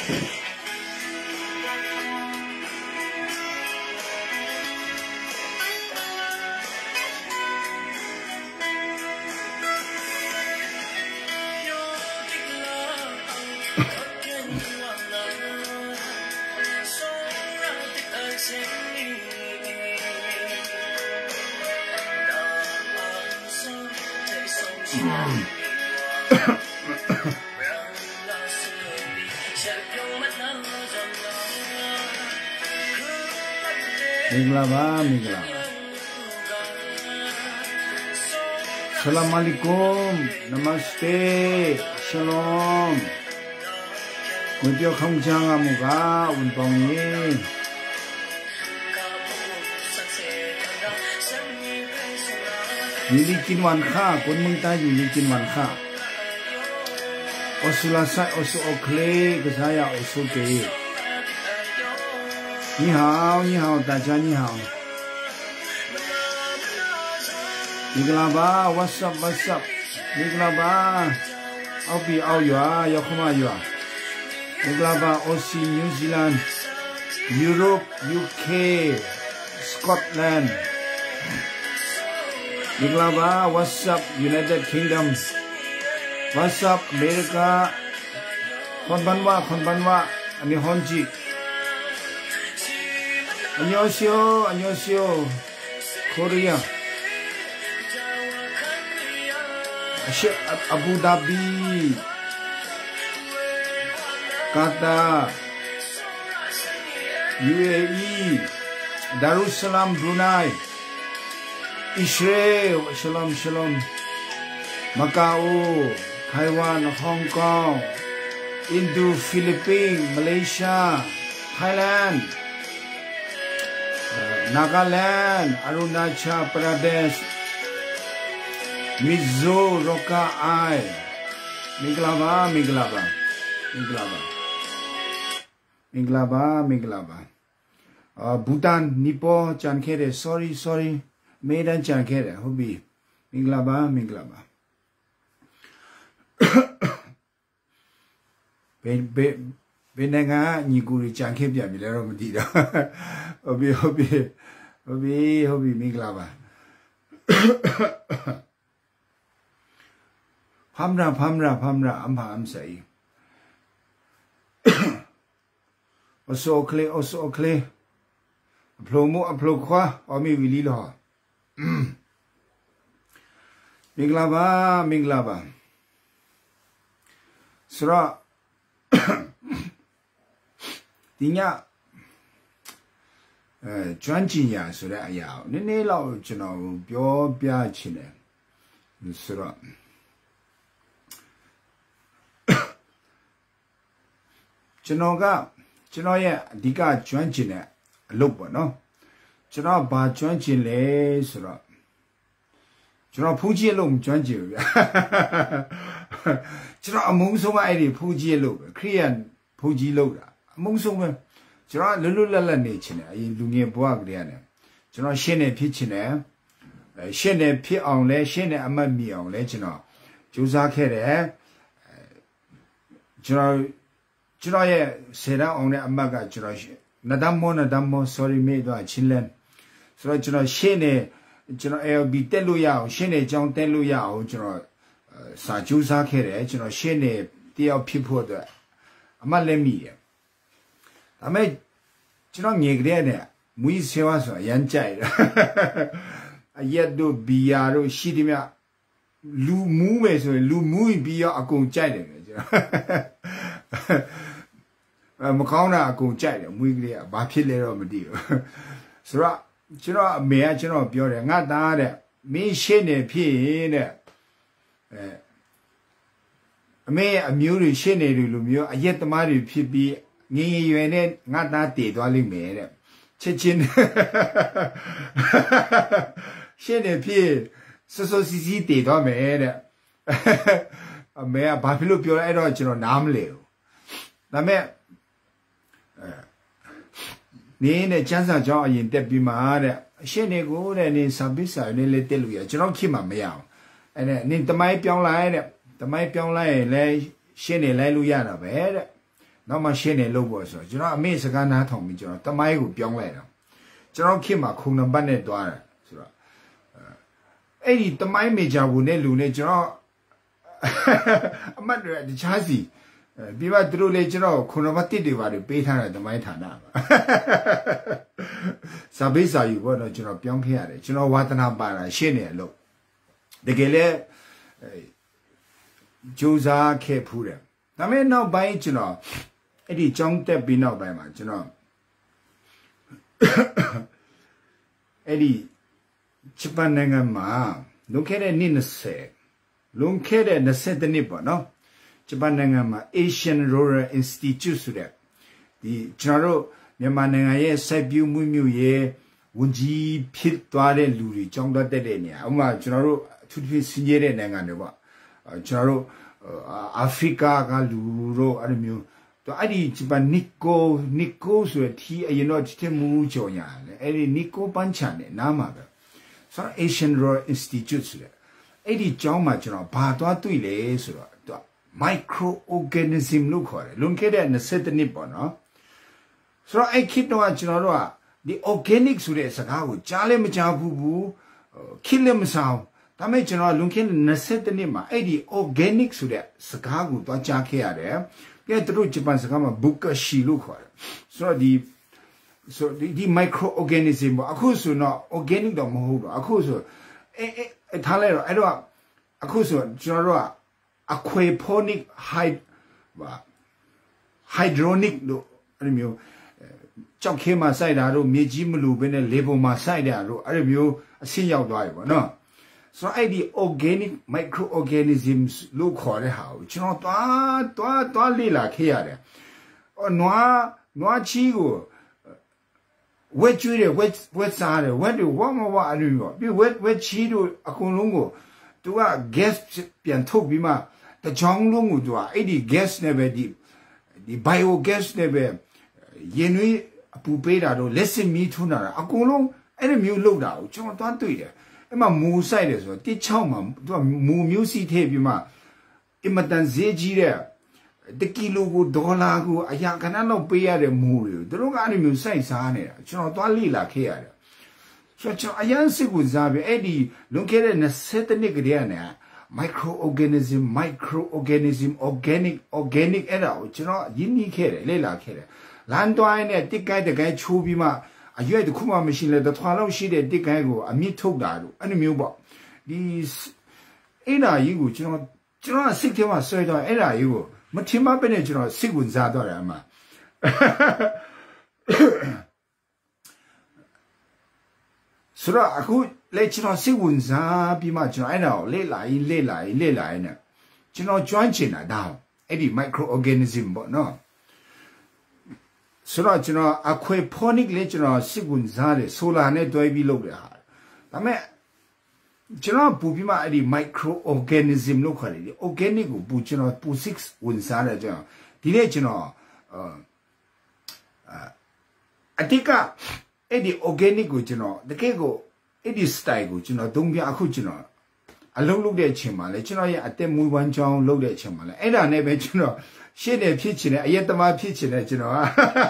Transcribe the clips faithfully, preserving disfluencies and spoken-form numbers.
Miglava, miglava. Salam alaikum, namaste, shalom. Mudio kamjang amuga unbongi. Yulikin wanka, kun minta yulikin wanka. Osulasa osu okle, kesaya osu ke. 你好，你好，大家你好。你个老爸 ，What's up What's up？ 你个老爸，澳币澳元要干嘛元？你个老爸，澳洲、New Zealand、Europe、U K、Scotland。你个老爸 ，What's up？United Kingdom。What's up？America。こんばんは、こんばんは。日本人。 안녕하세요, 안녕하세요. 코리아. 아부다비. 카타르. 유에이. 다루살람, 브루나이. 이스라엘. 샬롬, 샬롬. 마카오. 타이완, 홍콩. 인도, 필리핀, 말레이시아. 타일랜드. Nagaland, Arunachal Pradesh, Mizo, Roka-Ai, Miglava, Miglava, Miglava, Miglava, Miglava. Uh, Bhutan, Nipo, Chankere, sorry, sorry, Medan Chankere, Hobi, Miglava, Miglava. Ben, ben, Benanga, Niguri Chankebia, Milero Medida. Hobi, hobi, hobi, hobi, miglava. Pamra, pamra, pamra, amha, amsai. Also, clay, also, clay. Plomo, plokwa, omi, wililo. Miglava, miglava. Sra. Tinya. 呃，专辑呀，说的哎呀，你你老知道表表起来，是了。知道个，知道呀，这个专辑呢，录不喏，知道把专辑来是了，知道普及录专辑了，知道梦想爱的普及录 ，Korean 普及录了，梦想嘛。 ကျွန်တော်လွတ်လွတ်လပ်လပ်နေချင်တယ်အရင်လူငယ်ဘဝကတည်းကကျွန်တော်ရှင်းနေဖြစ်ချင်တယ်အဲရှင်းနေဖြစ်အောင်လဲရှင်းနေအမှတ်မိအောင်လဲကျွန်တော်ကြိုးစားခဲ့တယ်ကျွန်တော်ကျွန်တော်ရဲ့ဆယ်တန်းအောင်တဲ့အမှတ်ကကျွန်တော်နဒမောနဒမော sorry မေးတော့ချင်းလဲဆိုတော့ကျွန်တော်ရှင်းနေကျွန်တော် L B တက်လို့ရအောင်ရှင်းနေအကြောင်းတက်လို့ရအောင်ကျွန်တော်စာကြိုးစားခဲ့တယ်ကျွန်တော်ရှင်းနေတယောက်ဖြစ်ဖို့အတွက်အမှတ်လည်းမိတယ် ဒါမဲ့ကျွန်တော်ငယ်ကလေးနဲ့မွေးဆေးဝါးဆိုတာရမ်းကြိုက်တယ်အရက်တို့ဘီယာတို့ရှိတယ်မြလူမူးမယ်ဆိုရင်လူမူးပြီးတော့အကုန်ကြိုက်တယ်ကျွန်တော်မကောင်းတာအကုန်ကြိုက်တယ်မွေးကလေးကဘာဖြစ်လဲတော့မသိဘူးဆိုတော့ကျွန်တော်အမေကကျွန်တော်ပြောတယ်ငါသားတဲ့မင်းရှင်းနေဖြစ်ရင်တဲ့အဲအမေအမျိုးတွေရှင်းနေတယ်လို့မျိုးအရက်သမားတွေဖြစ်ပြီး ငယ်ငယ်ရွယ်နဲ့ငါသားတည်သွားလိမ့်မယ်တဲ့ချက်ချင်းရှင်းနေဖြစ်စောစောစီစီတည်သွားမယ်တဲ့အမေကဘာဖြစ်လို့ပြောလဲအဲ့တော့ကျွန်တော်နားမလဲဘူးဒါပေမဲ့နေနဲ့ကျန်းစာကြောင်းအရင်တက်ပြီးမှတဲ့အရှင်းနေကိုတဲ့နေစာပစ်စာနဲ့လည်းတက်လို့ရကျွန်တော်ခေတ်မှာမရအောင်အဲ့နဲ့နေတမိုင်းပြောင်းလိုက်တဲ့တမိုင်းပြောင်းလိုက်ရင်လည်းရှင်းနေလိုက်လို့ရတာပဲတဲ့ နနောက်မှရှင်းနေလို့ပေါ့ဆိုကျွန်တော်အမေစကားနားထောင်ပြီးကျွန်တော်တမိုင်းကိုပြောင်းလိုက်တော့ကျွန်တော်ခင်မှာခုံနံပါတ်နဲ့တွားတယ်ဆိုတော့အဲ့ဒီတမိုင်းမေဂျာဘူးနဲ့လူနဲ့ကျွန်တော်အမတ်တွေတခြားစီပြီးမှသူတို့လည်းကျွန်တော်ခုနံပါတ်တစ်တွေပါတယ်ပေးထားတယ်တမိုင်းဌာနပါစာပေစာယူပေါ့နော်ကျွန်တော်ပြောင်းခဲ့ရတယ်ကျွန်တော်ဝါသနာပါတာရှင်းနေလို့တကယ်လဲကြိုးစားခဲ့ဖူးတယ်ဒါပေမဲ့နောက်ပိုင်းကျွန်တော်အဲ့ဒီကြောင်းတက်ပြီးနောက်ပိုင်းမှာကျွန်တော်အဲ့ဒီဂျပန်နိုင်ငံမှာလွန်ခဲ့တဲ့နှစ်20လွန်ခဲ့တဲ့ยี่สิบနှစ်ပေါ့နော်ဂျပန်နိုင်ငံမှာ Asian Rural Institute ဆိုတဲ့ဒီကျွန်တော်တို့မြန်မာနိုင်ငံရဲ့စိုက်ပျိုးမှုမျိုးရဲ့ဝန်ကြီးဖြစ်သွားတဲ့လူတွေကြောင်းတက်တဲ့နေရာဥပမာကျွန်တော်တို့အထူးသဖြင့်စီးရဲတဲ့နိုင်ငံတွေပေါ့ကျွန်တော်တို့အာဖရိကကလူတို့အဲ့လိုမျိုးတော့အဲ့ဒီဂျပန်နီကိုနီကိုဆိုတဲ့ဒီအရင်တော့တိမှုကြော်ညာလေအဲ့ဒီနီကိုပန်းချန်နဲ့နားမှာပဲဆိုတော့ Asian Rural Institute ဆိုတဲ့အဲ့ဒီကျောင်းမှာကျွန်တော်ဘာသွားတွေ့လဲဆိုတော့သူက microorganism လို့ခေါ်တယ်လွန်ခဲ့တဲ့ยี่สิบနှစ်ပေါ့နော်ဆိုတော့အဲ့ခေတ်တော့ကျွန်တော်တို့ကဒီ organic ဆိုတဲ့စကားကိုကြားလည်းမကြားဘူးဘူးခေတ်လည်းမဆောင်ဒါပေမဲ့ကျွန်တော်လွန်ခဲ့တဲ့ยี่สิบနှစ်မှာအဲ့ဒီ organic ဆိုတဲ့စကားကိုသွားကြားခဲ့ရတယ်ပြည့်တို့ဂျပန်စကားမှာ bukashi လို့ခေါ်တယ်ဆိုတော့ဒီဆိုဒီဒီ microorganism ပေါ့အခုဆိုတော့ organic တော့မဟုတ်တော့အခုဆိုအဲအဲထားလိုက်တော့အဲ့တော့အခုဆိုကျွန်တော်တို့က aquaponic hyd ပါ hydronic လို့အဲ့လိုမျိုးကြောက်ခဲမှာစိုက်တာတို့မြေကြီးမလူဘဲနဲ့လေပုံမှာစိုက်တာတို့အဲ့လိုမျိုးအဆင့်ရောက်သွားပြီပေါ့နော်ဆိုတော့အဲ့ဒီ organic microorganisms လို့ခေါ်တဲ့ဟာကိုကျွန်တော်တွားတွားတွားလေ့လာခဲ့ရတယ်။အော်နွားနွားချီကိုဝက်ကျွေးတယ်ဝက်ဝက်စားတယ်ဝက်တွေဝမဝအလူရောပြီးဝက်ဝက်ချီတို့အကုန်လုံးကိုသူက gas ပြန်ထုတ်ပြီးမှတချောင်းလုံးကိုသူကအဲ့ဒီ gas နဲ့ပဲဒီဒီ biogas နဲ့ပဲရင်နွေးအပူပေးတာတို့လက်စမီးထွန်းတာအကုန်လုံးအဲ့လိုမျိုးလုပ်တာကိုကျွန်တော်တွားတွေ့တယ်အဲ့မှာမူဆိုင်တယ်ဆိုတော့တစ်ချောင်းမှာသူကမူမျိုးစီထည့်ပြီးမှအမတန်ဈေးကြီးတဲ့တကီလိုကိုဒေါ်လာကိုအရာခဏလောက်ပေးရတဲ့မူတွေသူတို့ကအဲ့လိုမျိုးစိုက်စားနေတာကျွန်တော်သွားလေ့လာခဲ့ရတယ်ဆိုတော့အရန်စစ်ကိုစားပြီးအဲ့ဒီလွန်ခဲ့တဲ့ยี่สิบနှစ်ကတည်းကနေ microorganism microorganism organic organic အဲ့ဒါကိုကျွန်တော်ရင်းနှီးခဲ့တယ်လေ့လာခဲ့တယ်လမ်းတွိုင်းနဲ့တစ်ကိုက်တကိုက်ချိုးပြီးမှအရွက်တစ်ခုမှမရှိလဲတထွာလောက်ရှိတဲ့တစ်ကိုက်ကိုအမြင့်ထုတ်တာလို့အဲ့လိုမျိုးပေါ့ဒီအဲ့ဒါကြီးကိုကျွန်တော်ကျွန်တော်စိတ်ထဲမှာဆွဲတော့အဲ့ဒါကြီးကိုမထင်မှပဲနဲ့ကျွန်တော်စိတ်ဝင်စားတော့တယ်အမှဆိုတော့အခုလေကျွန်တော်စိတ်ဝင်စားပြီးမှကျွန်တော်အဲ့ဒါကိုလေ့လာရင်လေ့လာရင်လေ့လာရင်နဲ့ကျွန်တော် join ချင်တာဒါအဲ့ဒီ microorganism ပေါ့နော်ဆိုတော့ကျွန်တော် aquaponic လေကျွန်တော်စိတ်ဝင်စားတယ်ဆိုလာနဲ့တွဲပြီးလုပ်တယ်ဟာဒါပေမဲ့ကျွန်တော်ပူပြီးမှအဲ့ဒီ microorganism လို့ခေါ်တယ်ဒီ organic ကိုပူကျွန်တော်ပူsixဝင်စားတယ်ကျွန်တော်ဒီနေ့ကျွန်တော်အတိကအဲ့ဒီ organic ကိုကျွန်တော်တကယ်ကိုအဲ့ဒီ style ကိုကျွန်တော်သုံးပြအခုကျွန်တော်အလုံးလုပ်တဲ့အချိန်မှာလေကျွန်တော်ရဲ့အသက်မွေးဝမ်းကြောင်းလုပ်တဲ့အချိန်မှာလေအဲ့ဒါနဲ့ပဲကျွန်တော်ရှင်းနေဖြစ်ချင်တယ်အရက်သမားဖြစ်ချင်တယ်ကျွန်တော်က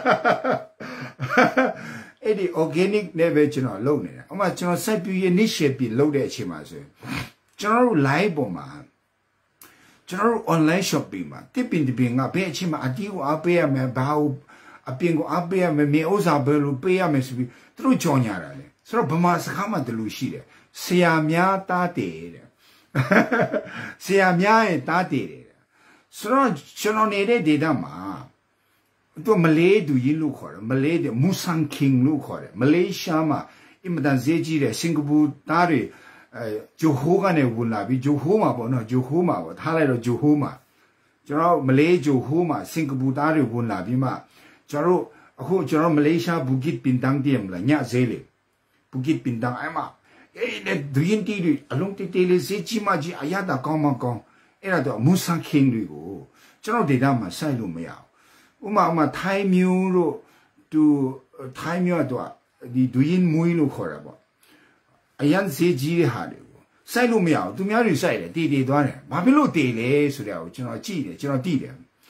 အဲ့ဒီ organic နဲ့ပဲကျွန်တော်လုပ်နေတာဥပမာကျွန်တော်စိုက်ပျိုးရေး niche ပြီးလုပ်တဲ့အချိန်မှာဆိုရင်ကျွန်တော်တို့ live ပေါ်မှာကျွန်တော်တို့ online shopping မှာတစ်ပင်တစ်ပင်ကဘယ်အချိန်မှာအတီးကိုအားပေးရမယ်ဘာကိုအပြင်ကိုအားပေးရမယ်မြေဥစ္စာဘယ်လိုပေးရမယ်ဆိုပြီးသူတို့ကြော်ညာတာလေဆိုတော့ဗမာစကားမှတလူရှိတယ်ဆရာများတားတယ်တဲ့ဆရာများရဲ့တားတယ်တဲ့ဆိုတော့ကျွန်တော်နေတဲ့ဒေတာမှာသူမလေးသူကြီးလို့ခေါ်တယ်မလေးတဲ့မူဆန်ကင်းလို့ခေါ်တယ်မလေးရှားမှာအင်မတန်ဈေးကြီးတယ်စင်ကာပူသားတွေအဲဂျိုဟိုးကနေဝင်လာပြီးဂျိုဟိုးမှာပေါ့နော်ဂျိုဟိုးမှာပေါ့ထားလိုက်တော့ဂျိုဟိုးမှာကျွန်တော်မလေးဂျိုဟိုးမှာစင်ကာပူသားတွေဝင်လာပြီးမှကျွန်တော်အခုကျွန်တော်မလေးရှားဘူဂစ်ပင်တန်းတည်းမလားညဈေးလေဘူဂစ်ပင်တန်းအဲ့မှာအဲ့ဒီဒွင်းတီတွေအလုံးတေးတေးလေးဈေးကြီးမှကြီးအရသာကောင်းမှကောင်းအဲ့ဒါတော့မူဆန်ကင်းတွေကိုကျွန်တော်ဒေတာမှာစိုက်လို့မရဘူးဥမာဥမာထိုင်းမျိုးတို့သူထိုင်းမျိုးတော့ဒီဒွင်းမွေးလို့ခေါ်တာပေါ့အရန်ဈေးကြီးတဲ့ဟာတွေကိုစိုက်လို့မရဘူးသူများတွေစိုက်တယ်တေးတေးသွားတယ်ဘာဖြစ်လို့တေးလဲဆိုတော့ကျွန်တော်ကြည့်တယ်ကျွန်တော်သိတယ်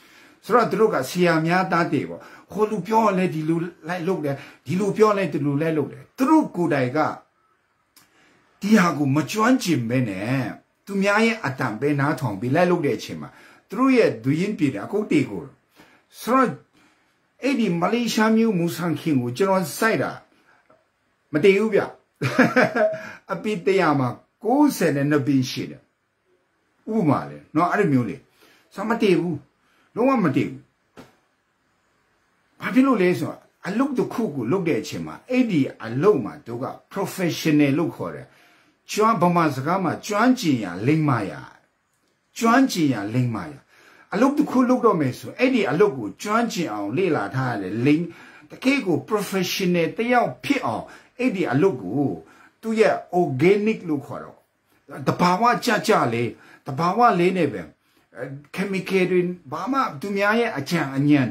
ဆိုတော့သူတို့ကဆရာများသားတွေပေါ့ဟိုလူပြောလဲဒီလူလိုက်လုပ်တယ်ဒီလူပြောလဲဒီလူလိုက်လုပ်တယ်သူတို့ကိုယ်တိုင်ကဒီဟာကိုမကျွမ်းကျင်မဲနဲ့သူများရဲ့အတန်ပဲနားထောင်ပြီးလိုက်လုပ်တဲ့အချိန်မှာသူတို့ရဲ့ဒူရင်ပြေတယ်အခုတေကိုဆိုတော့အဲ့ဒီမလေးရှားမျိုးမူဆန်ခင်ကိုကျွန်တော်စိုက်တာမတည်ဘူးဗျအပိတရားမှာကိုးဆယ်နဲ့နှစ်ပင်ရှိတယ်ဥပမာလေနော်အဲ့ဒီမျိုးလေစမတည်ဘူးလုံးဝမတည်ဘူးဘာဖြစ်လို့လဲဆိုတော့အလုပ်တစ်ခုကိုလုပ်တဲ့အချိန်မှာအဲ့ဒီအလုပ်မှာတို့က professional လို့ခေါ်တယ်ကျွမ်းဗမာစကားမှာကျွမ်းကျင်ရလိမ့်မရကျွမ်းကျင်ရလိမ့်မရအလုပ်တစ်ခုလုပ်တော့မယ်ဆိုအဲ့ဒီအလုပ်ကိုကျွမ်းကျင်အောင်လေ့လာထားရတယ်လိမ့်တကယ်ကို professional တယောက်ဖြစ်အောင်အဲ့ဒီအလုပ်ကိုသူရဲ့ organic လို့ခေါ်တော့တဘာဝကြကြလေးတဘာဝလေးနဲ့ပဲ chemical တွေဘာမှသူများရဲ့အကြံအညံ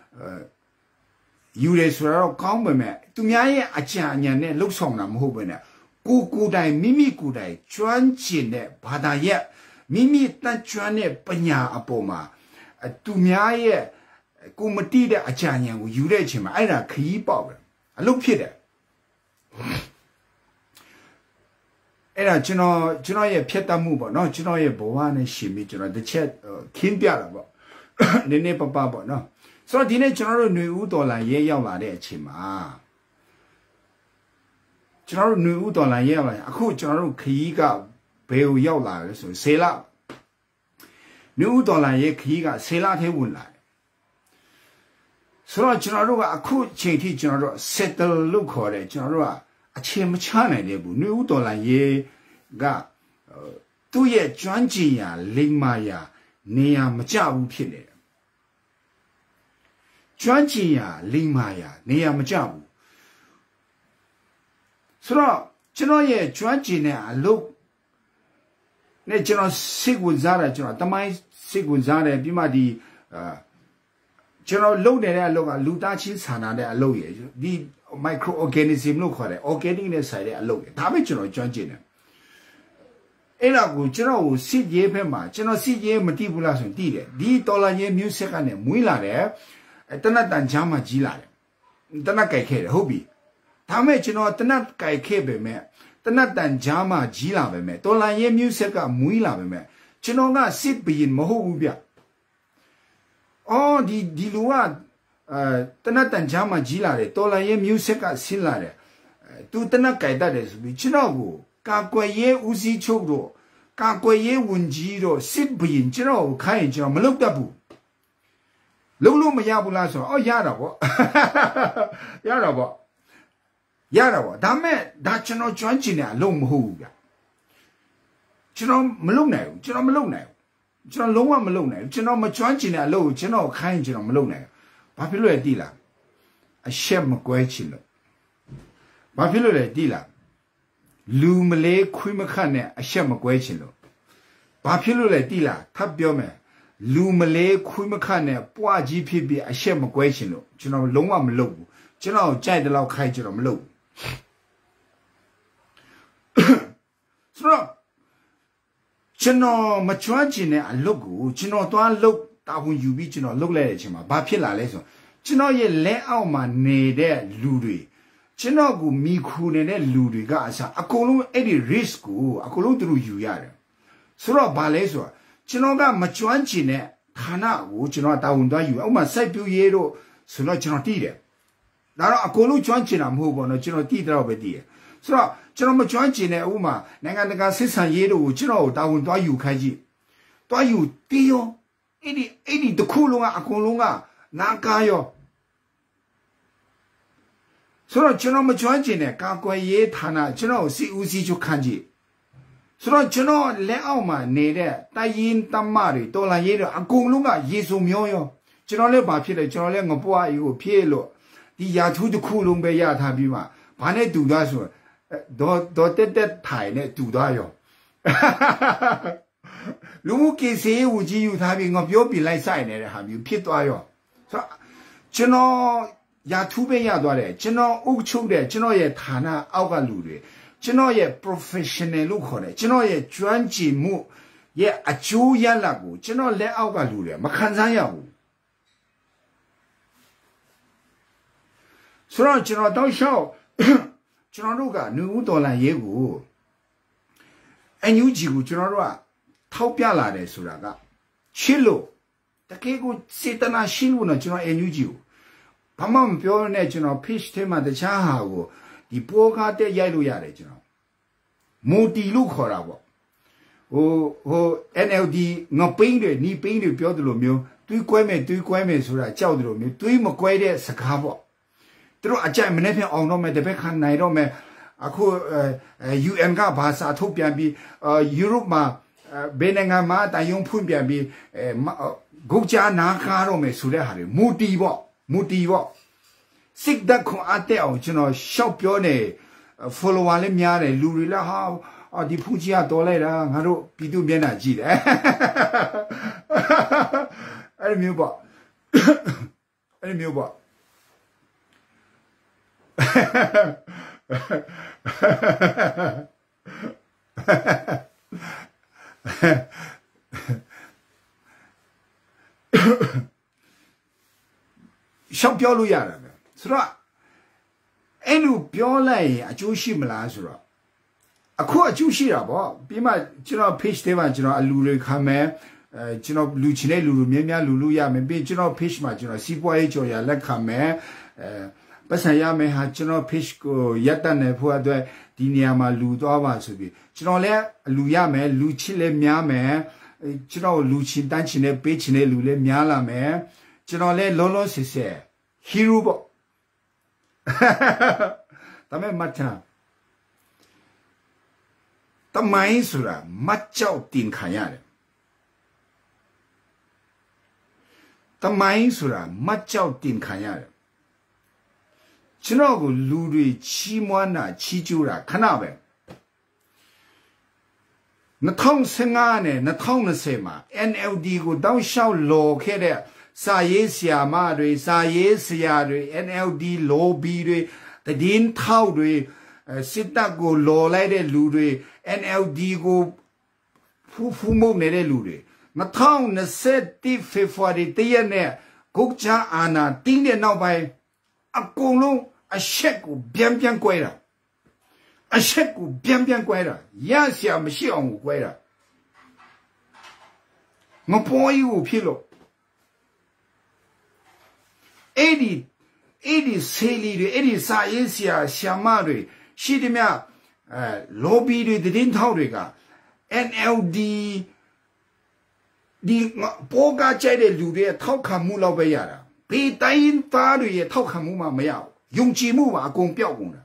ယူရဲဆိုတော့ကောင်းပါမယ်သူများရဲ့အကြံအညံနဲ့လှုပ်ဆောင်တာမဟုတ်ဘဲနဲ့ကိုကိုတိုင်မိမိကိုတိုင်ကျွမ်းကျင်တဲ့ဘာသာရဲ့မိမိတတ်ကျွမ်းတဲ့ပညာအပေါ်မှာသူများရဲ့ကိုမတိတဲ့အကြံဉာဏ်ကိုယူတဲ့အချိန်မှာအဲ့ဒါခရီးပေါက်ပဲအလုပ်ဖြစ်တယ်အဲ့ဒါကျွန်တော်ကျွန်တော်ရဲ့ဖြတ်တတ်မှုပေါ့နော်ကျွန်တော်ရဲ့ဘဝနဲ့ရှင်ပြီးကျွန်တော်တစ်ချက်ခင်းပြတာပေါ့နည်းနည်းပပပေါ့နော်ဆိုတော့ဒီနေ့ကျွန်တော်တို့ຫນွေဦးတော်လာရဲရောက်လာတဲ့အချိန်မှာကျွန်တော်တို့ຫນွေဦးတော်လာရဲရောက်လာအခုကျွန်တော်တို့ခရီးကဘယ်ကိုရောက်လာလဲဆိုဆေလຫນွေဦးတော်လာရဲခရီးကဆေလထဲဝင်လာတယ်ဆိုတော့ကျွန်တော်တို့ကအခုချိန်ထိကျွန်တော်တို့ settle လို့ခေါ်တယ်ကျွန်တော်တို့ကအချိန်မချနိုင်တယ်ဘူးຫນွေဦးတော်လာရဲကသူ့ရဲ့ကျွမ်းကျင်ရာလိမ္မာရာနေရာမကျဘူးဖြစ်နေတယ်ကျွမ်းကျင်ရာလိမ္မာရာနေရာမကျဘူးဆိုတော့ကျွန်တော်ရဲ့ကျွမ်းကျင်တဲ့အလုပ်နဲ့ကျွန်တော်စိတ်ဝင်စားတယ်ကျွန်တော်တမိုင်းစိတ်ဝင်စားတယ်ပြီးမှဒီအာကျွန်တော်လုပ်နေတဲ့အလုပ်ကလူသားချင်းစာနာတဲ့အလုပ်ရယ်ဒီ micro organism လို့ခေါ်တယ် organic နဲ့ဆိုင်တဲ့အလုပ်ရယ်ဒါပဲကျွန်တော်ကျွမ်းကျင်တယ်အဲ့ဒါကိုကျွန်တော်ကိုစစ်ရေးဘက်မှာကျွန်တော်စစ်ရေးမတိဘူးလားဆိုရင်တိတယ်ဒီတော်လာရေး music ကနေမွေးလာတယ်တနတ်တန်ချမ်းမှကြီးလာတယ်တနတ်ကြိုက်ခဲ့တယ်ဟုတ်ပြီဒါမဲ့ကျွန်တော်တနတ်ကြိုက်ခဲ့ပေမဲ့တနတ်တန်ချမ်းမှကြီးလာပေမဲ့တော်လာရေး music ကမွေးလာပေမဲ့ကျွန်တော်ကစစ်ဘရင်မဟုတ်ဘူးဗျအော်ဒီဒီလူကအဲတနတ်တန်ချမ်းမှကြီးလာတယ်တော်လာရေး music ကဆင်းလာတယ်သူတနတ်ကြိုက်တတ်တယ်ဆိုပြီးကျွန်တော်ကိုကာကွယ်ရေးဦးစီးချုပ်တို့ကာကွယ်ရေးဝန်ကြီးတို့စစ်ဘရင်ကျွန်တော်ကိုခိုင်းရင်ကျွန်တော်မလုပ်တတ်ဘူးလုံးလုံးမရဘူးလားဆိုတော့အော်ရတာပေါ့ရတာပေါ့ရတာပေါ့ဒါမဲ့ဒါကျွန်တော်ကျွမ်းကျင်တဲ့အလုပ်မဟုတ်ဘူးဗျကျွန်တော်မလုပ်နိုင်ဘူးကျွန်တော်မလုပ်နိုင်ဘူးကျွန်တော်လုံးဝမလုပ်နိုင်ဘူးကျွန်တော်မကျွမ်းကျင်တဲ့အလုပ်ကိုကျွန်တော်ခိုင်းရင်ကျွန်တော်မလုပ်နိုင်ဘူးဘာဖြစ်လို့လဲတိလားအရှက်မကွဲချင်လို့ဘာဖြစ်လို့လဲတိလားလူမလေးခွေးမခတ်နဲ့အရှက်မကွဲချင်လို့ဘာဖြစ်လို့လဲတိလားထပ်ပြောမယ်လူမလေးခွေးမခတ်နဲ့ပွားကြီးဖြစ်ပြီးအရှက်မကွဲချင်လို့ကျွန်တော်လုံးဝမလုပ်ဘူးကျွန်တော်ကြိုက်တဲ့လောက်ခိုင်းကျွန်တော်မလုပ်ဘူးဆိုတော့ကျွန်တော်မကျွမ်းကျင်တဲ့အလုပ်ကိုကျွန်တော်သွားလုပ်တာဝန်ယူပြီးကျွန်တော်လုပ်လိုက်တဲ့အချိန်မှာဘာဖြစ်လာလဲဆိုတော့ကျွန်တော်ရဲ့လက်အောက်မှာနေတဲ့လူတွေကျွန်တော်ကိုမိခူနေတဲ့လူတွေကအစားအကုန်လုံးအဲ့ဒီ risk ကိုအကုန်လုံးသူတို့ယူရတယ်ဆိုတော့ဘာလဲဆိုတော့ကျွန်တော်ကမကျွမ်းကျင်တဲ့ဌာနကိုကျွန်တော်တာဝန်သွားယူဥပမာစိုက်ပျိုးရေးတို့ဆိုတော့ကျွန်တော်တည်တယ်ဒါတော့အကုန်လုံးကျွမ်းကျင်တာမဟုတ်ဘူးနော်ကျွန်တော်တည်တော့ပဲတည်တယ်ဆိုတော့ကျွန်တော်မကျွမ်းကျင်တဲ့ဥပမာနိုင်ငံတကာစစ်ဆန်ရေးတို့ကိုကျွန်တော်ကိုတာဝန်သွားယူခိုင်းကြည့်သွားယူတီးရောအဲ့ဒီအဲ့ဒီတစ်ခုလုံးကအကုန်လုံးကနာကားရောဆိုတော့ကျွန်တော်မကျွမ်းကျင်တဲ့ကာကွယ်ရေးဌာနကျွန်တော်စီဦးစီးချုပ်ခန့်ကြည့်ဆိုတော့ကျွန်တော်လက်အောက်မှာနေတဲ့တိုင်ရင်တမတွေတော်လာရေးတော့အကုန်လုံးကရေစုံမျောရောကျွန်တော်လည်းဘာဖြစ်လဲကျွန်တော်လည်းငပွားအီကိုဖြည့်လို့ဒီရာထူးတစ်ခုလုံးပဲရထားပြီးမှဘာနဲ့တူသားဆိုတော့တော့တက်တက်ထိုင်နဲ့တူသားရောလူမှုကိစ္စရေးဝကြီးယူထားပြီးငါပြောပြလိုက်ဆိုင်နေတဲ့ဟာမျိုးဖြစ်သွားရောဆိုတော့ကျွန်တော်ရာထူးပဲရသွားတယ်ကျွန်တော်အုပ်ချုပ်တဲ့ကျွန်တော်ရဲ့ဌာနအောက်ကလူတွေကျွန်တော်ရဲ့ professional လို့ခေါ်တယ်ကျွန်တော်ရဲ့ကျွမ်းကျင်မှုရဲ့အကျိုးရလဒ်ကိုကျွန်တော်လက်အောက်ကလူတွေမခံစားရဘူး所以ကျွန်တော်တောက်လျှောက်ကျွန်တော်တို့ကຫນွေဦးတော်လှန်ရေးကိုအန်ယူဂျီကိုကျွန်တော်တို့ကထောက်ပြလာတယ်ဆိုတာကရှင်းလို့တကယ်ကိုစေတနာရှင်းလို့နော်ကျွန်တော်အန်ယူဂျီကိုဘာမှမပြောနဲ့ကျွန်တော် page ထဲမှာတခြားဟာကိုဒီပေါ်ကားတက်ရိုက်လို့ရတယ်ကျွန်တော်မူတီလို့ခေါ်တာပေါ့ဟိုဟို N L D ငပိန်းတွေနီးပိန်းတွေပြောတယ်လို့မျိုးတွေးကွဲမယ်တွေးကွဲမယ်ဆိုတာကြောက်တယ်လို့မျိုးတွေးမကွဲတဲ့စကားပေါ့သူတို့အကြိုက်မနေ့ပြန်အောင်တော့မယ်တပည့်ခံနိုင်တော့မယ်အခု U N ကဘာသာထုတ်ပြန်ပြီး Europe မှာဘယ်နိုင်ငံမှာတိုင်ယုံဖွင့်ပြန်ပြီးဂုတ်ချာနာခါတော့မယ်ဆိုတဲ့ဟာတွေမူတီပေါ့မူတီပေါ့စစ်တပ်ခွန်အတဲ့အောင်ကျွန်တော်ရှောက်ပြောနေ follower လည်းများတယ်လူတွေလည်းဟာအော်ဒီဖူကြီးကတော့လိုက်တာငါတို့ပြည်သူမျက်နှာကြည့်တယ်အဲ့လိုမျိုးပေါ့အဲ့လိုမျိုးပေါ့ရှောက်ပြောလို့ရတာပဲဆိုတော့အဲ့လိုပြောလိုက်ရင်အကျိုးရှိမလားဆိုတော့အခုအကျိုးရှိတာပေါ့ပြီးမှကျွန်တော် page ထဲမှာကျွန်တော်အလူတွေခံမယ်အဲကျွန်တော်လူချင်တဲ့လူလူများများလူလူရမယ်ပြီးကျွန်တော် page မှာကျွန်တော်စီးပွားရေးကြော်ရလက်ခံမယ်အဲပတ်စံရမယ်ဟာကျွန်တော် page ကိုရက်တတ်နေဖို့အတွက်ဒီနေရာမှာလူသွားပါဆိုပြီးကျွန်တော်လည်းလူရမယ်လူချစ်လည်းများမယ်ကျွန်တော်လူချင်တန်းချင်တဲ့ပေးချင်တဲ့လူလည်းများလာမယ်ကျွန်တော်လည်းလုံးလုံးစစ်စစ် hero ပေါ့ဒါမဲ့မတ်တာတမိုင်းဆိုတာမတ်ကြောက်တင်ခံရတယ်တမိုင်းဆိုတာမတ်ကြောက်တင်ခံရတယ်ကျွန်တော်ကိုလူတွေချီးမွမ်းတာချီးကျူးတာခဏပဲ၂၀၁၅နဲ့၂၀၂၀မှာ N L D ကိုတောက်လျှောက်လော်ခဲ့တဲ့စာရေးဆရာမတွေစာရေးဆရာတွေ N L D lobby တွေတည်င်းထောက်တွေစစ်တပ်ကိုလော်လိုက်တဲ့လူတွေ N L D ကိုဖူးဖူးမုတ်နေတဲ့လူတွေ၂၀၂၁ဖေဖော်ဝါရီတရက်နဲ့ဂုတ်ချာအာနာတင်းတဲ့နောက်ပိုင်းအကုန်လုံးအချက်ကိုပြန်ပြန်ကွဲတာအချက်ကိုပြန်ပြန်ကွဲတာရဆရာမရှိအောင်ကိုကွဲတာမပေါ်ယူဖြစ်လို့အဲ့ဒီအဲ့ဒီဆေးလီတွေအဲ့ဒီစာရေးဆရာဆရာမတွေရှိတယ်မြအဲ lobby တွေတည်င်းထောက်တွေက N L D ဒီပေါ်ကကြိုက်တဲ့လူတွေထောက်ခံမှုလောက်ပဲရတာဘေးတိုင်းသားတွေရဲ့ထောက်ခံမှုမှမရဘူးယုံကြည်မှုပါအကုန်ပျောက်ကုန်တာ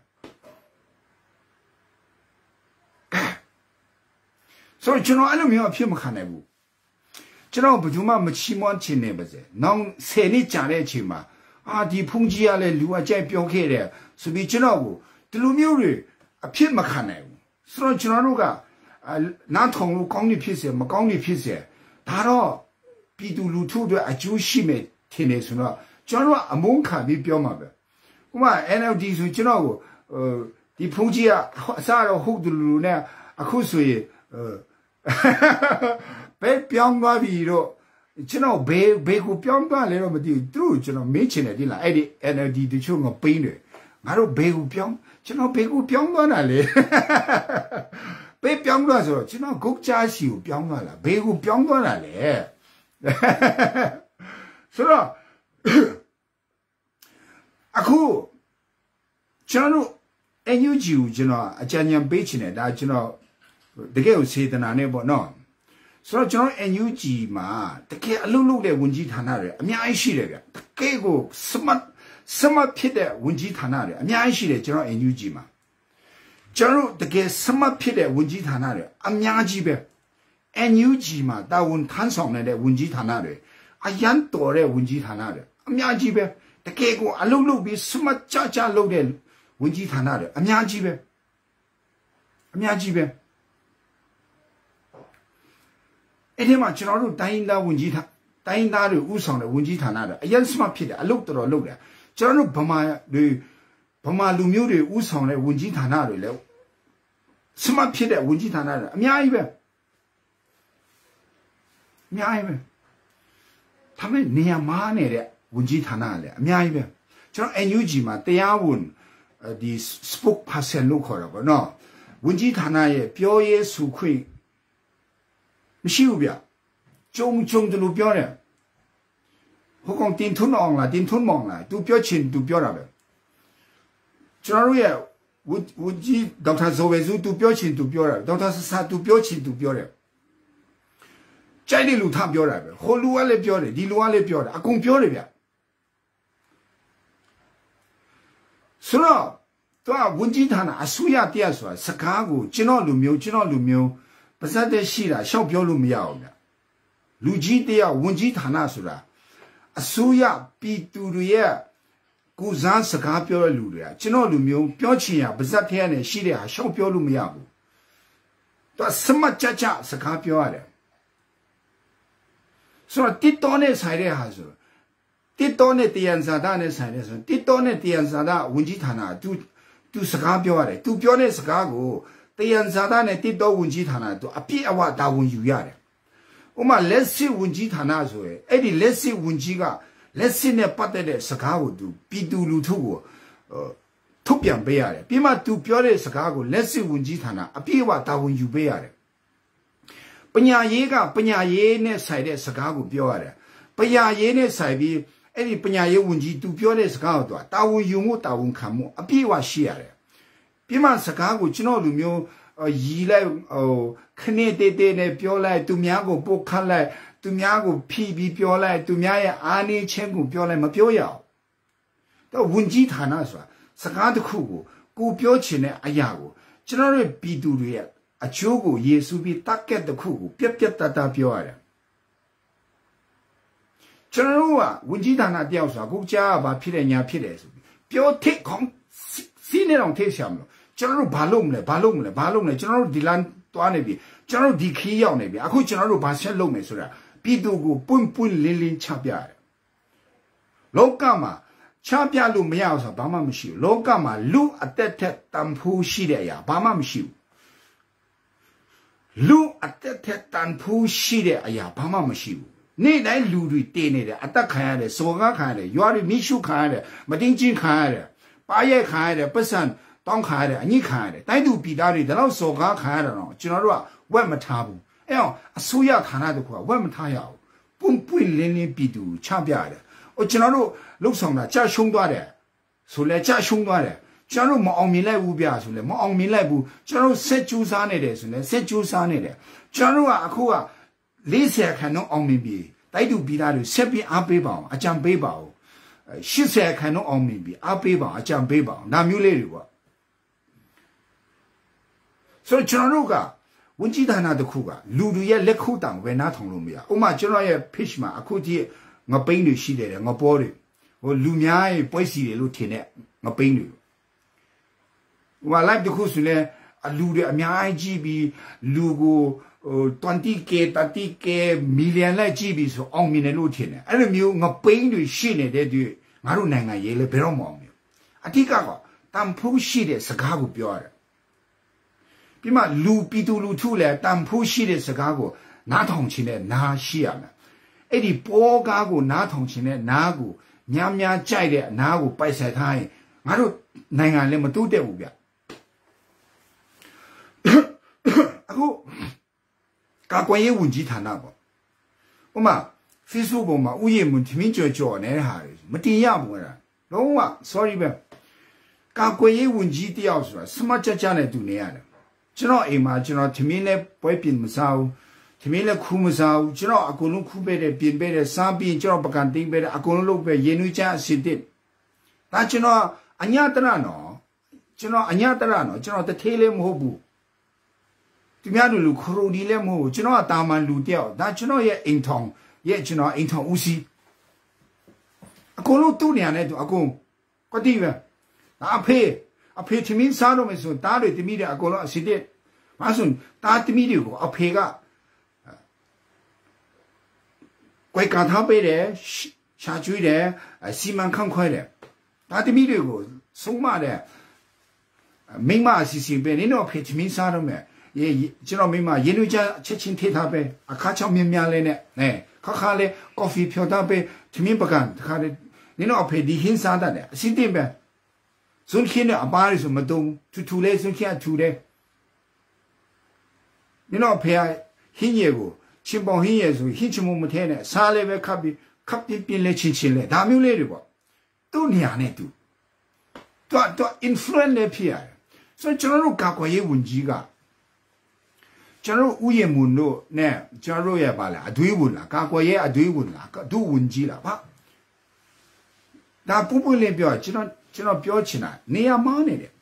ဆိုတော့ကျွန်တော်အဲ့လိုမျိုးအဖြစ်မခံနိုင်ဘူးကျွန်တော်ဘယ်သူမှမချီးမွမ်းချင်နေပါစေနောင်ဆယ်နှစ်ကြာတဲ့အချိန်မှာအာဒီဖုန်ကြီးကလည်းလူအကြိုက်ပြောခဲ့တယ်ဆိုပြီးကျွန်တော်ကိုဒီလိုမျိုးတွေအဖြစ်မခံနိုင်ဘူးဆိုတော့ကျွန်တော်တို့ကနားထောင်လို့ကောင်းနေဖြစ်စေမကောင်းနေဖြစ်စေဒါတော့ပြည်သူလူထုတွေအကျိုးရှိမယ်ထင်နေဆိုတော့ကျွန်တော်ကအမုန်းခံပြီးပြောမှာပဲဥပမာ N L D ဆိုကျွန်တော်ကိုဒီဖုန်ကြီးကအစားတော့ဟုတ်တယ်လူနဲ့အခုဆိုရင်ဘယ်ပြောင်းသွားပြီတော့ကျွန်တော်ဘယ်ဘယ်ကိုပြောင်းသွားလဲတော့မသိဘူးသူတို့ကျွန်တော်မေးချင်တယ်ဒီလားအဲ့ဒီ N L D တချို့ငပိန်းတယ်ငါတို့ဘယ်ကိုပြောင်းကျွန်တော်ဘယ်ကိုပြောင်းသွားတာလဲဘယ်ပြောင်းသွားဆိုတော့ကျွန်တော်ဂုတ်ချာစီကိုပြောင်းသွားလားဘယ်ကိုပြောင်းသွားတာလဲဆိုတော့အခုကျွန်တော် N U G ကိုကျွန်တော်အကြံဉာဏ်ပေးချင်တယ်ဒါကျွန်တော်တကယ်ကိုစေတနာနဲ့ပေါ့နော်ဆိုတော့ကျွန်တော် N U G မှာတကယ်အလုပ်လုပ်တဲ့ဝန်ကြီးဌာနတွေအများကြီးရှိတယ်ဗျတကယ်ကို smart smart ဖြစ်တဲ့ဝန်ကြီးဌာနတွေအများကြီးရှိတယ်ကျွန်တော် N U G မှာကျွန်တော်တကယ် smart ဖြစ်တဲ့ဝန်ကြီးဌာနတွေအများကြီးပဲ N U G မှာတာဝန်ထမ်းဆောင်နေတဲ့ဝန်ကြီးဌာနတွေအရန်တော်တဲ့ဝန်ကြီးဌာနတွေအများကြီးပဲတကယ်ကိုအလုပ်လုပ်ပြီး smart ကြကြလုပ်တဲ့ဝန်ကြီးဌာနတွေအများကြီးပဲအများကြီးပဲအဲ့ဒီမှာကျွန်တော်တို့တိုင်းသားဝန်ကြီးဌာတိုင်းသားတွေဥဆောင်တဲ့ဝန်ကြီးဌာနတွေအရင်စမဖြစ်တယ်အလုပ်တော်တော်လုပ်တယ်ကျွန်တော်တို့ဗမာတွေဗမာလူမျိုးတွေဥဆောင်တဲ့ဝန်ကြီးဌာနတွေလည်းစမဖြစ်တဲ့ဝန်ကြီးဌာနတွေအများကြီးပဲအများကြီးပဲဒါပေမဲ့နေရာမားနေတဲ့ဝန်ကြီးဌာနလည်းအများကြီးပဲကျွန်တော် N U G မှာတရားဝင်ဒီ spokesperson လို့ခေါ်တာပေါ့နော်ဝန်ကြီးဌာနရဲ့ပြောရေးဆိုခွင့်မရှိဘူးဗျကြုံကြုံတယ်လို့ပြောတယ်ဟိုကောင်တင်ထွန်းအောင်လားတင်ထွန်းမောင်လားသူပြောချင်သူပြောတာပဲကျွန်တော်တို့ရဲ့ဝန်ကြီးဒေါက်တာဇော်ဝေစုသူပြောချင်သူပြောတာဒေါက်တာဆဆာသူပြောချင်သူပြောတယ်ကြိုက်တဲ့လူထပြောတာပဲဟိုလူကလည်းပြောတယ်ဒီလူကလည်းပြောတယ်အကုန်ပြောတယ်ဗျဆိုတော့သူကဝန်ကြီးဌာနအစိုးရတရားဆိုတာစကားကိုကျွန်တော်လူမျိုးကျွန်တော်လူမျိုးပါစတဲ့ရှိတာရှောက်ပြောလို့မရအောင်ဗျလူကြီးတရားဝန်ကြီးဌာနဆိုတာအစိုးရပြည်သူတွေရဲ့ကိုစားစကားပြောတဲ့လူတွေကကျွန်တော်လူမျိုးပြောချင်ရပါစက်ထဲနဲ့ရှိတဲ့ဟာရှောက်ပြောလို့မရဘူးသူကစမတ်ကြကြစကားပြောရတယ်ဆိုတော့တစ်တော်နဲ့ဆိုင်တဲ့ဟာဆိုတစ်တော်နဲ့တရားစာသားနဲ့ဆိုင်တဲ့ဆိုတစ်တော်နဲ့တရားစာသားဝန်ကြီးဌာနသူသူစကားပြောရတယ်သူပြောတဲ့စကားကိုတရားစာသားနဲ့တစ်တော်ဝန်ကြီးဌာနသူအပြည့်အဝတာဝန်ယူရတယ်ဥမာလက်စစ်ဝန်ကြီးဌာနဆိုရင်အဲ့ဒီလက်စစ်ဝန်ကြီးကလက်စစ်နဲ့ပတ်သက်တဲ့စကားကိုသူပြည်သူလူထုကိုထုတ်ပြန်ပေးရတယ်ပြီးမှသူပြောတဲ့စကားကိုလက်စစ်ဝန်ကြီးဌာနအပြည့်အဝတာဝန်ယူပေးရတယ်ပညာရေးကပညာရေးနဲ့ဆိုင်တဲ့စကားကိုပြောရတယ်ပညာရေးနဲ့ဆိုင်ပြီးအဲ့ဒီပညာရေးဝန်ကြီးသူပြောတဲ့စကားကိုသူတာဝန်ယူမှုတာဝန်ခံမှုအပြည့်အဝရှိရတယ်ပြီးမှစကားကိုကျွန်တော်လူမျိုးရီလိုက်ဟိုခနေတေးတေးနဲ့ပြောလိုက်သူများကိုပုတ်ခတ်လိုက်သူများကိုဖြီးပြီးပြောလိုက်သူများရဲ့အာနေချင်းကိုပြောလိုက်မပြောရအောင်တော့ဝန်ကြီးဌာနဆိုတာစကားတစ်ခုကိုကိုပြောချင်တဲ့အရာကိုကျွန်တော်တို့ပြည်သူတွေရဲ့အချိုးကိုယေရှုပြီးတက်ကက်တစ်ခုကိုပြက်ပြက်တတ်တာပြောရတယ်ကျွန်တော်တို့ကဝန်ကြီးဌာနတယောက်ဆိုတာကိုကြားဘာဖြစ်တယ်ညာဖြစ်တယ်ဆိုပြီးပြောထိတ်ခေါင်းစီးနေတော့ထိတ်ဆရာမလို့ကျွန်တော်တို့ဘာလုပ်မလဲဘာလုပ်မလဲဘာလုပ်မလဲကျွန်တော်တို့ဒီလန်သွားနေပြီကျွန်တော်တို့ဒီခီးရောက်နေပြီအခုကျွန်တော်တို့ဘာဆက်လုပ်မယ်ဆိုတာပြည်သူကိုပွင့်ပွင့်လင်းလင်းချပြရတယ်လောကမှာချပြလို့မရအောင်ဆိုဘာမှမရှိဘူးလောကမှာလူအသက်ထက်တန်ဖိုးရှိတဲ့အရာဘာမှမရှိဘူးလူအသက်ထက်တန်ဖိုးရှိတဲ့အရာဘာမှမရှိဘူးနေ့တိုင်းလူတွေတည်နေတယ်အသက်ခံရတယ်စော်ကားခံရတယ်ရွာတွေမိရှုခံရတယ်မတင်းချင်းခံရတယ်ပါရဲခံရတယ်ပတ်စံတောင်းခံရတယ်အညစ်ခံရတယ်တိုင်းသူပြည်သားတွေဒါတော့စော်ကားခံရတာတော့ကျွန်တော်တို့ကဝက်မထားဘူးအဲအောင်အစိုးရဌာနတခုကဝက်မထားရအောင်ပွန့်ပွင့်လင်းလင်းပြည်သူချပြရတယ်ဟိုကျွန်တော်တို့လှုပ်ဆောင်တာကြာရှုံးသွားတယ်ဆိုလဲကြာရှုံးသွားတယ်ကျွန်တော်တို့မအောင်မြင်လိုက်ဘူးဗျာဆိုလဲမအောင်မြင်လိုက်ဘူးကျွန်တော်တို့ဆက်ကြိုးစားနေတယ်ဆိုလဲဆက်ကြိုးစားနေတယ်ကျွန်တော်တို့ကအခုကလေးဆယ်ခန်းတော့အောင်မြင်ပြီတိုက်သူပြည်သားတွေဆက်ပြီးအားပေးပါအောင်အကြံပေးပါအောင်ရှစ်ဆယ်ခန်းတော့အောင်မြင်ပြီအားပေးပါအောင်အကြံပေးပါအောင်ဒါမျိုးလေးတွေပေါ့ဆိုတော့ကျွန်တော်တို့ကဝန်ကြီးဌာနတစ်ခုကလူတွေရဲ့လက်ခုတောင်ဝယ်နာထောင်လို့မရဥမာကျွန်တော်ရဲ့ page မှာအခုဒီငပိန်းတွေရှိတယ်ငပေါ်တွေဟိုလူများရဲ့ပွဲစီတွေလို့ထင်တဲ့ငပိန်းတွေဟို live တစ်ခုဆိုလဲအလူတွေအများကြီးကြည့်ပြီးလူကိုဟို twenty K thirty K မီလီယံလိုက်ကြည့်ပြီးဆိုအောင်မြင်တယ်လို့ထင်တယ်အဲ့လိုမျိုးငပိန်းတွေရှိနေတဲ့တွေငါတို့နိုင်ငံရေးလဲဘယ်တော့မှအောင်မြင်အဓိကကတန်ဖိုးရှိတဲ့စကားကိုပြောရတယ်ပြီးမှလူပြည်သူလူထုလဲတန်ဖိုးရှိတဲ့စကားကိုနားထောင်ခြင်းနဲ့နားရှိရမယ်အဲ့ဒီပေါ်ကားကိုနားထောင်ခြင်းနဲ့နားကိုများများကြိုက်တဲ့အနားကိုပိုက်ဆက်ထားရင်ငါတို့နိုင်ငံလည်းမတိုးတက်ဘူးဗျအခုကာကွယ်ရေးဝန်ကြီးဌာနပေါ့ဥမာ Facebook ပေါ်မှာဥယျာဉ်မွန်ထမင်းကြော်ကြော်နေတဲ့ဟာတွေမတင်ရဘူးအဲ့ဒါလုံးဝ sorry ပဲကာကွယ်ရေးဝန်ကြီးတယောက်ဆိုတာစမတ်ကြကြနဲ့တူနေရတယ်ကျွန်တော်အိမ်မှာကျွန်တော်ထမင်းနဲ့ပွဲပြင်မစားဘူးထမင်းလည်းခူးမစားဘူးကျွန်တော်အကုန်လုံးခူးပေးတယ်ပြင်ပေးတယ်စားပြီးကျွန်တော်ပကံတင်းပေးတယ်အကုန်လုံးလုပ်ပေးရေနွေးချအစစ်တစ်ဒါကျွန်တော်အညာတရနော်ကျွန်တော်အညာတရနော်ကျွန်တော်တထေးလည်းမဟုတ်ဘူးသူများတို့လူခရိုဒီလည်းမဟုတ်ဘူးကျွန်တော်ကတာမန်လူတယောက်ဒါကျွန်တော်ရဲ့အိမ်ထောင်ရဲ့ကျွန်တော်အိမ်ထောင်ဦးစီးအကုန်လုံးသူ့နေရာနဲ့သူအကုန်ကတိပဲဒါအဖေအဖေထမင်းစားတော့မယ်ဆိုတားတွေတမိတဲ့အကုန်လုံးအစစ်တစ်မဆိုတားတမိတွေကိုအဖေကကွယ်ကာထားပေးတယ်ရှာကျွေးတယ်စီမံခန့်ခွဲတယ်ဒါတမိတွေကိုဆုံးမတဲ့မိမအစီအစဉ်ပဲနင်တို့အဖေထမင်းစားတော့မယ်ရေကျွန်တော်မိမရေနွေးချချက်ချင်းထိထားပဲအခါချောင်းမြင်းများလေးနဲ့နဲခါခါလေးကော်ဖီဖြော်ထားပဲထမင်းပကံတခါလေး你那陪你很傻的呢，是对呗？从现在阿爸的什么东，突突嘞，从现在突嘞，你那陪啊，很热个，亲朋很热时候，很起么么天呢，啥嘞呗，咖啡咖啡变嘞，亲亲嘞，大没有嘞的不？都娘呢都，都都 influence 嘞陪啊，所以ကျွန်တော်တို့ကာကွယ်ရေးဝန်ကြီးကကျွန်တော်တို့ဥယျာဉ်မွန်တို့နဲ့ကျွန်တော်တို့ရဲ့ပါလားအသွေးဝင်လားကာကွယ်ရေးအသွေးဝင်လားဒုဝန်ကြီးလားဗျဒါပူပူလေးပြောကျွန်တော်ကျွန်တော်ပြောချင်တာနေရာမောင်းနေတယ်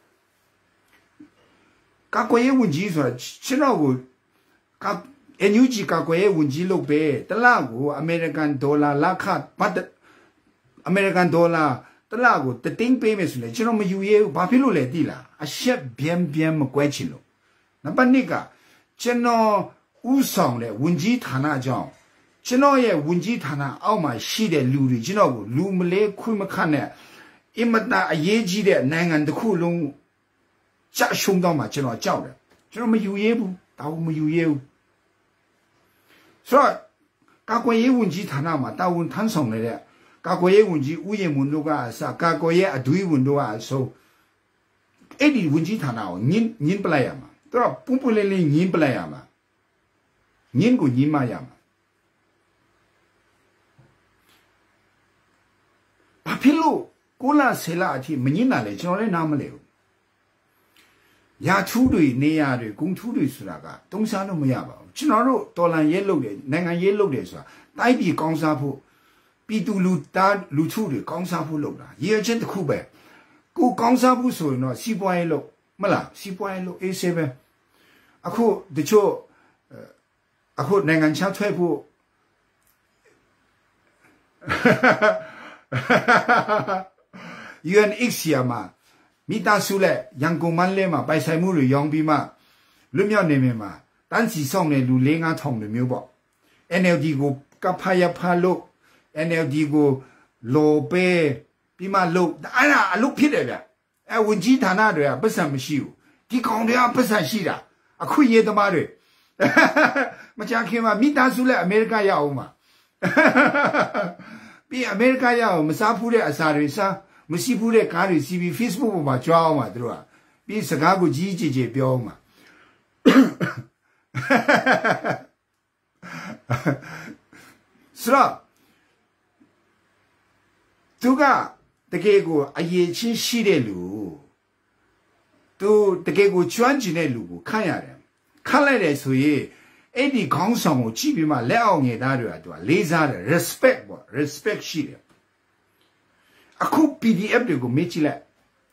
ကာကွယ်ရေးဝန်ကြီးဆိုတာကျွန်တော်ကိုကာ N U G ကာကွယ်ရေးဝန်ကြီးလုပ်ပဲတလားကိုအမေရိကန်ဒေါ်လာလက်ခဘတ်အမေရိကန်ဒေါ်လာတလားကိုတသိန်းပေးမယ်ဆိုလေကျွန်တော်မယူရဘူးဘာဖြစ်လို့လဲသိလားအရှက်ဗျမ်းဗျမ်းမကွဲချင်လို့နံပါတ်နှစ်ကကျွန်တော်ဥဆောင်တဲ့ဝန်ကြီးဌာနကြောင့်ကျွန်တော်ရဲ့ဝန်ကြီးဌာနအောက်မှာရှိတဲ့လူတွေကျွန်တော်ကိုလူမလေးခွင့်မခတ်နဲ့အင်မတန်အရေးကြီးတဲ့နိုင်ငံတစ်ခုလုံးကြရှုံးတော့မှကျွန်တော်ကြောက်တယ်ကျွန်တော်မယူရဘူးဒါဘူးမယူရဘူးဆိုတော့ကာကွယ်ရေးဝန်ကြီးဌာနမှာတာဝန်ထမ်းဆောင်နေတဲ့ကာကွယ်ရေးဝန်ကြီးဦးရင်မွန်တို့ကအစကာကွယ်ရေးအဒွေးဝန်တို့ကအဆိုအဲ့ဒီဝန်ကြီးဌာနကိုညင်းညင်းပလိုက်ရမှာသူကပူပူလေးလေးညင်းပလိုက်ရမှာညင်းကိုညင်းမရမှာဘာဖြစ်လို့ကိုလာဆေလာအထိမညင်းတာလဲကျွန်တော်လည်းနားမလဲဘူးရာထူးတွေနေရာတွေဂုံထူးတွေဆိုတာကတုံးစားလို့မရပါဘူးကျွန်တော်တို့တော်လန်ရဲလုပ်တယ်နိုင်ငံရေးလုပ်တယ်ဆိုတာတိုက်ပြည်ကောင်းစားဖို့ပြည်သူလူသားလူထုတွေကောင်းစားဖို့လုပ်တာရည်ရွယ်ချက်တစ်ခုပဲကိုကောင်းစားဖို့ဆိုရင်တော့စီးပွားရေးလုပ်မလားစီးပွားရေးလုပ်အေးဆေးပဲအခုတချို့အခုနိုင်ငံခြားထွက်ဖို့ U N X ရမှာမိသားစုလက်ရန်ကုန်မန်းလဲမှာပိုင်ဆိုင်မှုတွေရောင်းပြီးမှလွတ်မြောက်နေမြင်မှာတန်းစီဆောင်တဲ့လူ၄-၅ထောင်တွေမျိုးပေါ့ N L D ကိုကဖာရဖာလို့ N L D ကိုလိုပေးပြီးမှလို့အဲ့ဒါအလုပ်ဖြစ်တယ်ဗျအဲဝန်ကြီးဌာနတွေကပတ်စံမရှိဘူးဒီကောင်တွေကပတ်စံရှိတာအခုရေးသမားတွေမကြခင်မှာမိသားစုလက်အမေရိကရအောင်မှာပြီးအမေရိကရအောင်မစားဖူးတဲ့အစာတွေစားမရှိဘူးတဲ့ကားတွေစီးပြီး Facebook ပေါ်မှာကြွားအောင်မှာသူတို့ကပြီးစကားကိုကြီးကြီးကြီးပြောအောင်မှာဆိုတော့သူကတကယ်ကိုအရေးချင်းရှိတဲ့လူသူတကယ်ကိုကျွမ်းကျင်တဲ့လူကိုခန့်ရတယ်ခန့်လိုက်တယ်ဆိုရင်အဲ့ဒီခေါင်းဆောင်ကိုကြည့်ပြီးမှလက်အောင်ငယ်သားတွေကသူကလေးစားတယ် respect ပေါ့ respect ရှိတယ်အခု P D F တွေကိုမေ့ကြည့်လိုက်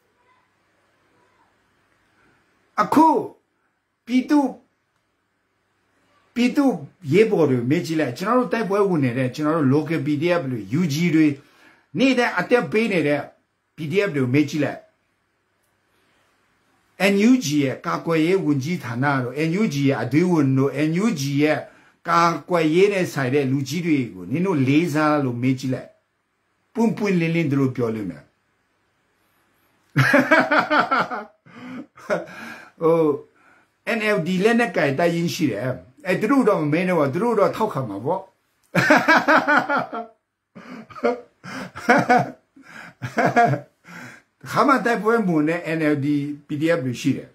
အခုပြည်သူပြည်သူရေပေါ်တွေမေ့ကြည့်လိုက်ကျွန်တော်တို့တိုက်ပွဲဝင်နေတဲ့ကျွန်တော်တို့ local P D F တွေ U G တွေနေတဲ့အတက်ပေးနေတဲ့ P D F တွေကိုမေ့ကြည့်လိုက် N U G ရဲ့ကာကွယ်ရေးဝန်ကြီးဌာနတို့ N U G ရဲ့အသွေးဝန်တို့ N U G ရဲ့ကာကွယ်ရေးနဲ့ဆိုင်တဲ့လူကြီးတွေကိုနင်တို့လေးစားလို့မေ့ကြည့်လိုက်ပွန့်ပွန့်လင်းလင်းတို့ပြောလို့မယ်ဟို N L D လက်နဲ့ကြိုင်တိုင်ရင်ရှိတယ်အဲသူတို့တော့မမင်းတော့သူတို့တော့ထောက်ခံမှာပေါ့ခါမတိုင်ပွဲမွန်နဲ့ N L D P D F တွေရှိတယ်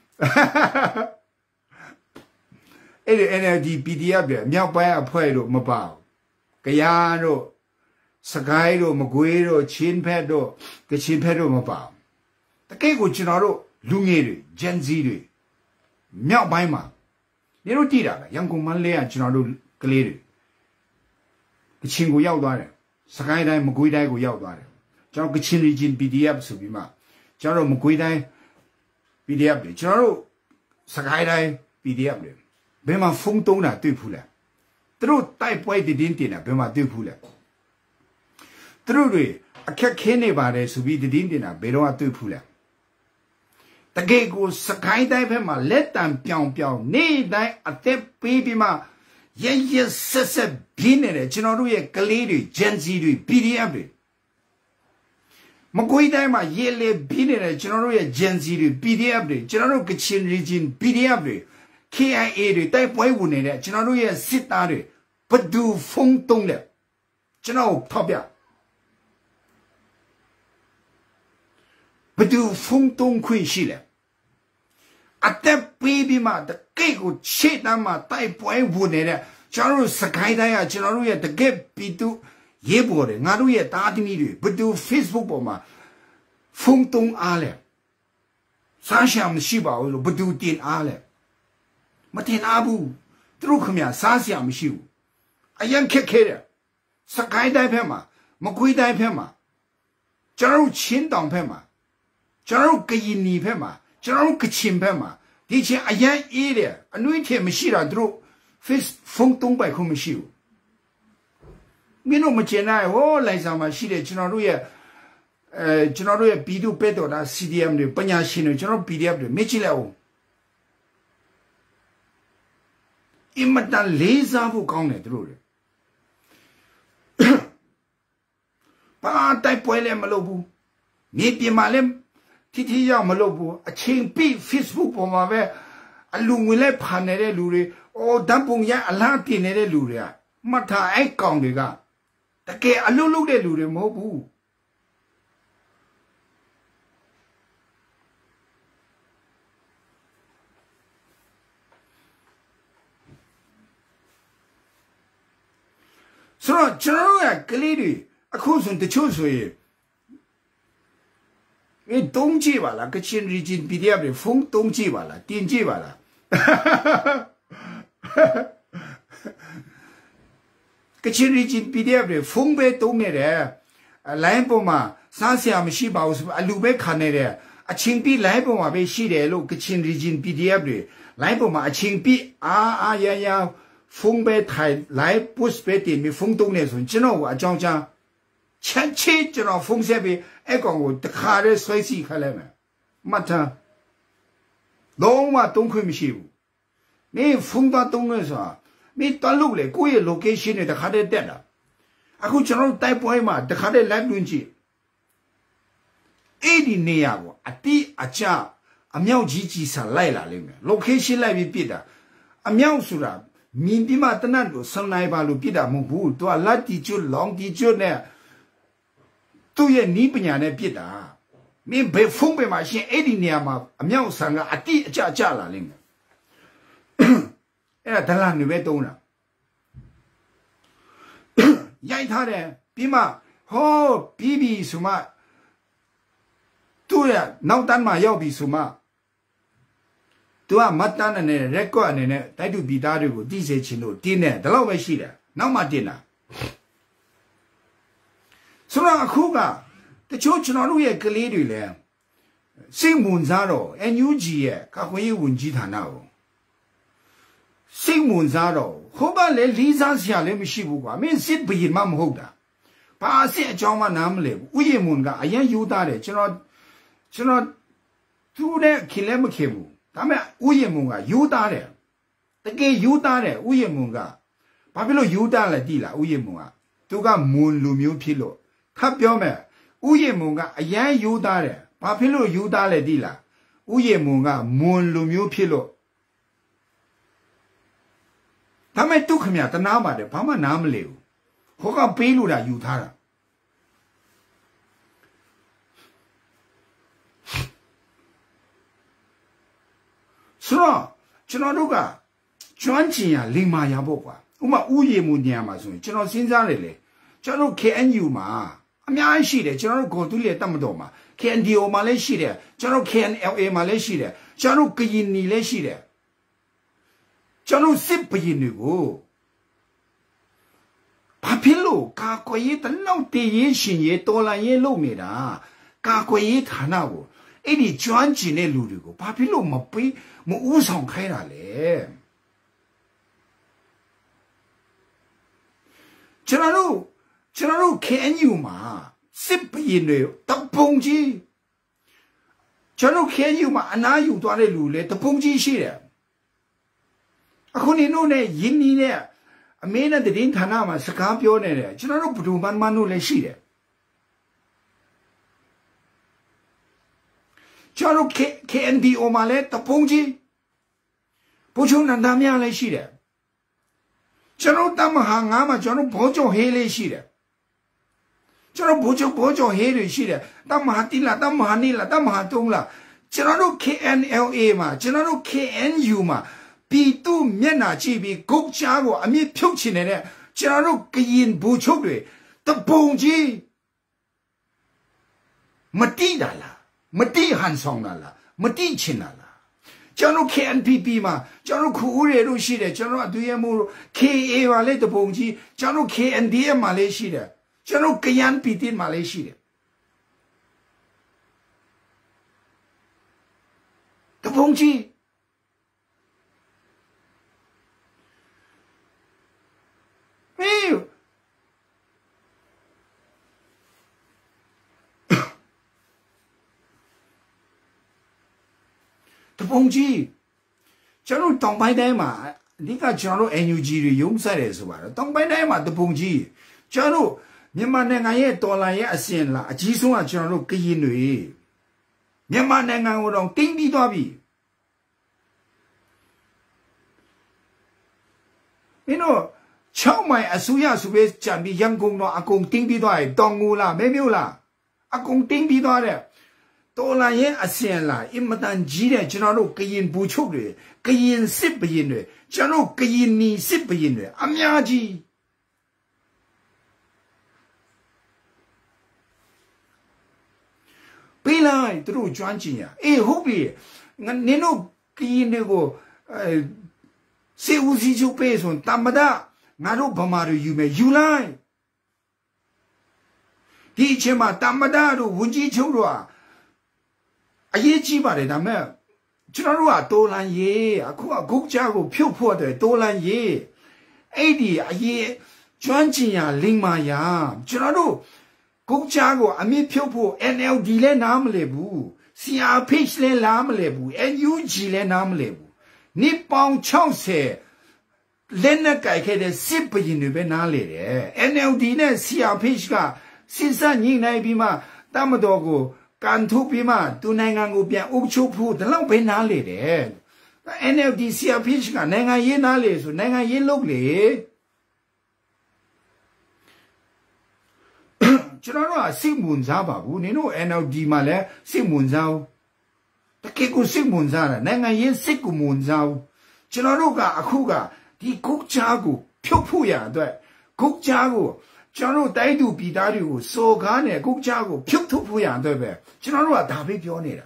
အဲ့ဒီ N L D P D F တွေမြောက်ပိုင်းအဖွဲ့တို့မပါဘူးကယားတို့စကိုင်းတို့မကွေးတို့ချင်းဖက်တို့ကချင်ဖက်တို့မပါဘူးတကယ်ကိုကျွန်တော်တို့လူငယ်တွေ Gen Z တွေမြောက်ပိုင်းမှာနေတို့တည်တာပဲရန်ကုန်မန်းလဲကကျွန်တော်တို့ကလေးတွေကချင်ကိုရောက်သွားတယ်စကိုင်းတိုင်းမကွေးတိုင်းကိုရောက်သွားတယ်ကျွန်တော်ကချင် region P D F ဆိုပြီးမှကျွန်တော်တို့မကွေးတိုင်း P D F တွေကျွန်တော်တို့စကိုင်းတိုင်း P D F တွေဘယ်မှာဖုန်းတုံးတာတွေ့ဘူးလဲသူတို့တိုက်ပွဲတည်တင်းတင်တာဘယ်မှာတွေ့ဘူးလဲသူတို့တွေအခက်ခဲနေပါတယ်ဆိုပြီးတည်တင်းတင်တာဘယ်တော့တွေ့ဘူးလဲတကယ်ကိုစကိုင်းတိုင်းဘက်မှာလက်တံပြောင်ပြောင်နေတိုင်းအသက်ပေးပြီးမှရရဆက်ဆက်ပြင်းနေတယ်ကျွန်တော်တို့ရဲ့ကလေးတွေ Gen Z တွေ P D F တွေမကွေးတိုင်းမှာရေလေပြင်းနေတယ်ကျွန်တော်တို့ရဲ့ Gen Z တွေ P D F တွေကျွန်တော်တို့ကချင် region P D F တွေ K I A တွေတိုက်ပွဲဝင်နေတဲ့ကျွန်တော်တို့ရဲ့စစ်သားတွေဘဒူဖုံးတုံးတယ်ကျွန်တော်ထောက်ပြ不都风东亏死了。啊，但 baby 嘛，的这个切单嘛，带不爱无奈的，假如是开的呀，假如也的这比都也不的，俺都也打的米的，不都 Facebook 不嘛，风东啊了，啥项目细胞不都电啊了，没电啊不，都可么啥项目修，啊样开开的，是开的片嘛，没贵的片嘛，假如钱当片嘛，假如给一年片嘛。这种个钱牌嘛，以前啊样一的，啊那天没洗了都，非风东北可没洗。没那么简单，我来上嘛洗的，经常都也，呃，经常都也比都百多的 C D M 的，不年新的，经常 B D F 的没进来哦。一么单雷上不讲的都是，把带不来么老不，没别嘛嘞。天天要么老不，啊，前边 Facebook ပေါ်မှာပဲအလူငွေလဲဖန်နေတဲ့လူတွေအော်ဓာတ်ပုံရအလားတင်နေတဲ့လူတွေကမှတ်ထားအဲ့ကောင်တွေကတကယ်အလုပ်လုပ်တဲ့လူတွေမဟုတ်ဘူးဆိုတော့ကျွန်တော်တို့ကကလေးတွေအခုဆိုတချို့ဆိုရင်你冬季吧啦，个前日经 B D F 的风冬季吧啦，电季吧啦，个前日经 B D F 的风被冬的嘞，啊来不嘛，啥时候没洗包是吧？啊路被看的嘞，啊青笔来不嘛被洗的路，个前日经 B D F 的来不嘛青笔啊啊呀呀，风被太来不是被电的风冬的时候，知道我讲讲。前期就让风扇被哎讲我卡在水洗开来没，没他，老嘛东亏没修，你风到东的时候，你到路嘞，过夜路给新的，他卡在跌了，啊，我就让带不爱嘛，他卡在来轮机，一零年啊，我啊弟啊家啊苗几几上来了里面，路给新来没别的，啊苗说了，明天嘛等那路上来吧路别的没不，多拉地久浪地久呢。都也你不年的别的，你被风被嘛，现一零年嘛，苗三个啊弟加加了那个，哎，他那你别懂了，压他的比嘛，好比比什么，对呀，脑单嘛要比什么，对啊，没单的呢，人过的呢，带都比他这个第三青路，第呢，他老百姓的，那么低呢。所以啊，苦个，这就知道路也个里头嘞，新闻上咯 ，N U G 耶，他会有问题谈到，新闻上咯，后边来理上下来没洗不过，没洗不一嘛么好的，把些讲嘛那么来，我也问个，哎呀有大的，知道，知道，都来看来没看不，他们我也问个有大的，这个有大的我也问个，把比如有大了地了，我也问个，都个门路没有披露。他表明，物业门个一样有大的，把披露有大来的啦。物业门个门路没有披露，他们都看面，他哪么的，他们哪么留，何况背路了有他了。是咯，就那这个转钱呀，立马也不管。我们物业门年嘛，所以就那现在来嘞，就那 K N U 嘛。များရှိတယ်ကျွန်တော်တို့ကိုတူးလေတတ်မတော်မှာ K N D O မှာလည်းရှိတယ်ကျွန်တော် K N L A မှာလည်းရှိတယ်ကျွန်တော်ကရင်နီလည်းရှိတယ်ကျွန်တော်စစ်ဘရင်တွေကိုဘာဖြစ်လို့ကာကွယ်ရေးတလောက်တည်ရင်ရှင်ရေးတော်လာရေးလုပ်နေတာကာကွယ်ရေးဌာနကိုအဲ့ဒီကျွမ်းကျင်တဲ့လူတွေကိုဘာဖြစ်လို့မပေးမဥဆောင်ခိုင်းတာလဲကျွန်တော်တို့ကျွန်တော်တို့ K N U မှာစစ်ဘရင်တွေတပုံကြီးကျွန်တော် K N U မှာအနားယူသွားတဲ့လူလေတပုံကြီးရှိတယ်အခုနေတို့နဲ့ယင်းနီးနဲ့အမေနဲ့တည်င်းဌာနမှာစကားပြောနေတယ်ကျွန်တော်တို့ဘဒူမန်မန်တို့လည်းရှိတယ်ကျွန်တော် K N D O မှာလည်းတပုံကြီးဘုချုံနန္ဒမြလည်းရှိတယ်ကျွန်တော်တမဟာငါမှာကျွန်တော်ဘောကျော်ဟေးလေးရှိတယ်ကျွန်တော်ဘိုးချုပ်ဘိုးကျော်ဟေးတွေရှိတယ်တမဟာတိလာတမဟာနီလာတမဟာတုံးလာကျွန်တော်တို့ K N L A မှာကျွန်တော်တို့ K N U မှာပြည်သူမျက်နှာကြည့်ပြီးဂုတ်ချားကိုအမြင့်ဖြုတ်ချင်နေတဲ့ကျွန်တော်တို့ကရင်ဘိုးချုပ်တွေတပုံကြီးမတိတာလားမတိဟန်ဆောင်တာလားမတိချင်တာလားကျွန်တော် K N P P မှာကျွန်တော်ခူဦးတွေတို့ရှိတယ်ကျွန်တော်အတူရမို့ K A မှာလည်းတပုံကြီးကျွန်တော် K N D M မှာလည်းရှိတယ်ကျွန်တော်ကရန်ပီတင်မှာလည်းရှိတယ်တပုံကြီးဟေးတပုံကြီးကျွန်တော်တောင်ပိုင်းတိုင်းမှာအဓိကကျွန်တော် N U G တွေရုံးဆက်တယ်ဆိုပါတော့တောင်ပိုင်းတိုင်းမှာတပုံကြီးကျွန်တော်မြန်မာနိုင်ငံရဲ့တော်လှန်ရေးအစဉ်လာအကြီးဆုံးကကျွန်တော်တို့ကရင်တွေမြန်မာနိုင်ငံကိုတော့တင်းပြီးသွားပြီမင်းတို့ချောင်းမိုင်အစိုးရဆိုပဲကြံပြီးရန်ကုန်တော့အကုန်တင်းပြီးသွားတယ်တောင်ငူလားမဲမျိုးလားအကုန်တင်းပြီးသွားတယ်တော်လှန်ရေးအစဉ်လာအင်မတန်ကြီးတဲ့ကျွန်တော်တို့ကရင်ဘူချုပ်တွေကရင်စစ်ဘရင်တွေကျွန်တော်ကရင်နီစစ်ဘရင်တွေအများကြီးပေးလိုက်သူတို့ကျွမ်းကျင်ရအေးဟုတ်ပြီငါနင်တို့ကရင်တွေကိုအဲစေဦးစီချုပ်ပေးဆိုတမ္မဒငါတို့ဗမာတွေယူမယ်ယူလိုက်ဒီအချိန်မှာတမ္မဒတို့ဝန်ကြီးချုပ်တို့အရေးကြီးပါတယ်ဒါမဲ့ကျွန်တော်တို့ကတိုးလန်ရေးအခုကဂုတ်ချာကိုဖြုတ်ဖို့တဲ့တိုးလန်ရေးအဲ့ဒီအရေးကျွမ်းကျင်ရလိမ္မာရကျွန်တော်တို့ဂုတ်ချာကိုအမြင့်ဖြုတ်ဖို့ N L D လည်းနားမလည်ဘူး C R P H လည်းနားမလည်ဘူး N U G လည်းနားမလည်ဘူးနှစ်ပေါင်း၆၀လက်နဲ့ကြိုက်ခဲ့တဲ့စစ်ဘရင်တွေပဲနားလေတယ် N L D နဲ့ C R P H ကစစ်စညှိနှိုင်းပြီးမှတမတော်ကိုကန်ထုတ်ပြီးမှသူနိုင်ငံကိုပြန်အုပ်ချုပ်ဖို့ဒီလောက်ပဲနားလေတယ် N L D C R P H ကနိုင်ငံရေးနားလေဆိုနိုင်ငံရေးလုပ်လေကျွန်တော်တို့ကစိတ်ဝင်စားပါဘူးနင်တို့ N L D မှာလည်းစိတ်ဝင်စားဘူးတကယ်ကိုစိတ်ဝင်စားတာနိုင်ငံရေးစိတ်ကိုဝင်စားဘူးကျွန်တော်တို့ကအခုကဒီဂုတ်ချာကိုဖြုတ်ဖို့ရအတွက်ဂုတ်ချာကိုကျွန်တော်တို့တိုက်သူပြည်သားတွေကိုစော်ကားနဲ့ဂုတ်ချာကိုဖြုတ်ထုတ်ဖို့ရအတွက်ပဲကျွန်တော်တို့ကဒါပဲပြောနေတာ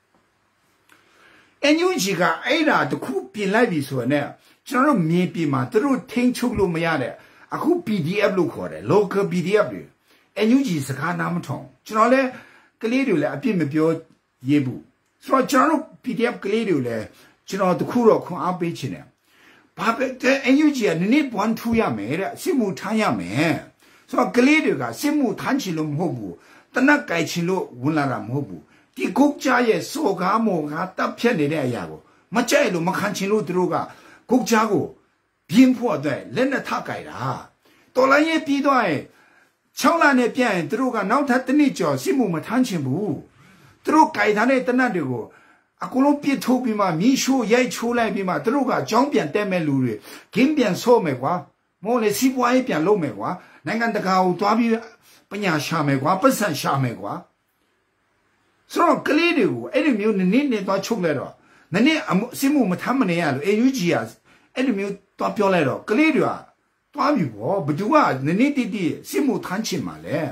N U G ကအဲ့ဒါတခုပြင်လိုက်ပြီဆိုရင်ကျွန်တော်တို့မြေပြင်မှာသူတို့ထိန်းချုပ်လို့မရတဲ့အခု P D F လို့ခေါ်တယ် local P D F တွေ N U G စကားနားမထောင်ကျွန်တော်လည်းကလေးတွေလည်းအပြစ်မပြောရေးဘူးဆိုတော့ကျွန်တော်တို့ P D F ကလေးတွေလည်းကျွန်တော်တခုတော့ခွန်အားပေးချင်တယ်ဘာပဲ N U G ကနည်းနည်းပွမ်းထူရမယ်တဲ့စစ်မှုထမ်းရမယ်ဆိုတော့ကလေးတွေကစစ်မှုထမ်းချင်လို့မဟုတ်ဘူးတနက်ကြိုက်ချင်လို့ဝင်လာတာမဟုတ်ဘူးဒီဂုတ်ကြရဲ့စော်ကားမော်ကားတပ်ဖြတ်နေတဲ့အရာကိုမကြိုက်လို့မခံချင်လို့သူတို့ကဂုတ်ကြကိုပြင်းဖို့အတွက်လက်နဲ့ထကြိုက်တာတော်လိုင်းရဲ့ပြီးတော့၆လနဲ့ပြန်ရင်သူတို့ကနောက်ထပ်တစ်နှစ်ကျော်စစ်မှုမထမ်းချင်ဘူးသူတို့ကြိုက်ထားတဲ့တနက်တွေကိုအကုန်လုံးပြစ်ထုတ်ပြီးမှမီးရှို့ရိုက်ချိုးလိုက်ပြီးမှသူတို့ကကြောင်းပြန်တက်မဲ့လူတွေဂင်းပြန်ဆော့မယ်ကွာမောလေစီးပွားရေးပြန်လုပ်မယ်ကွာနိုင်ငံတကာကိုတွားပြီးပညာရှာမယ်ကွာပတ်စံရှာမယ်ကွာဆိုတော့ကလေးတွေကိုအဲ့ဒီမျိုးနည်းနည်းနဲ့တွားချုပ်လိုက်တော့နည်းနည်းစစ်မှုမထမ်းမနေရလို့ A U G ကအဲ့ဒီမျိုးတွားပြောလိုက်တော့ကလေးတွေကတွားပြီပေါ့ဘသူကနည်းနည်းတိတိစစ်မှုထမ်းချင်မှာလဲ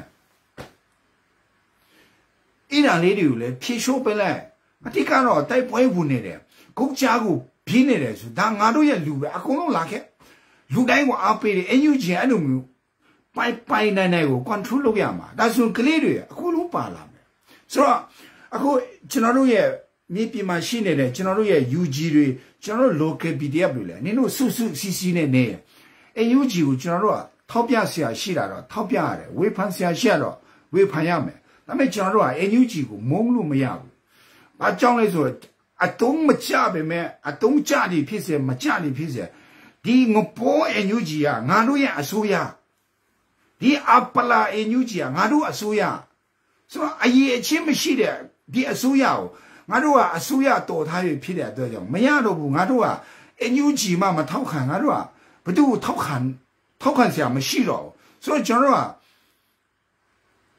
အဲ့ဒါလေးတွေကိုလည်းဖြေရှိုးပေးလိုက်အတိကတော့တိုက်ပွဲဝင်နေတယ်ဂုတ်ချာကိုပြင်းနေတယ်ဆိုဒါငါတို့ရဲ့လူပဲအကုန်လုံးလာခဲ့လူတိုင်းကိုအားပေးတယ် N U G အဲ့လိုမျိုးပိုင်ပိုင်နိုင်နိုင်ကို control လုပ်ရမှာဒါဆိုကလေးတွေအကုန်လုံးပါလာမယ်ဆိုတော့အခုကျွန်တော်တို့ရဲ့မြေပြင်မှာရှိနေတဲ့ကျွန်တော်တို့ရဲ့ U G တွေကျွန်တော်တို့ local P D F တွေလည်းနင်တို့စုစုစီစီနဲ့နေA U G ကိုကျွန်တော်တို့ကထောက်ပြဆရာရှိတာတော့ထောက်ပြရတယ်ဝေဖန်ဆရာရှိရတော့ဝေဖန်ရမယ်ဒါပေမဲ့ကျွန်တော်တို့က N U G ကိုမုန်းလို့မရဘူးဘာကြောင့်လဲဆိုတော့အတုံးမချပဲမဲ့အတုံးကြနေဖြစ်စေမကြနေဖြစ်စေဒီငပေါ် N U G ကငါတို့ရဲ့အစိုးရဒီအပလာ N U G ကငါတို့အစိုးရဆိုတော့အရေးအချင်းမရှိတဲ့ဒီအစိုးရကိုငါတို့ကအစိုးရတော်ထားရဖြစ်တဲ့အတွက်ကြောင့်မရတော့ဘူးငါတို့က N U G မှမထောက်ခံငါတို့ကဘယ်သူထောက်ခံထောက်ခံဆရာမရှိတော့ဆိုတော့ကျွန်တော်က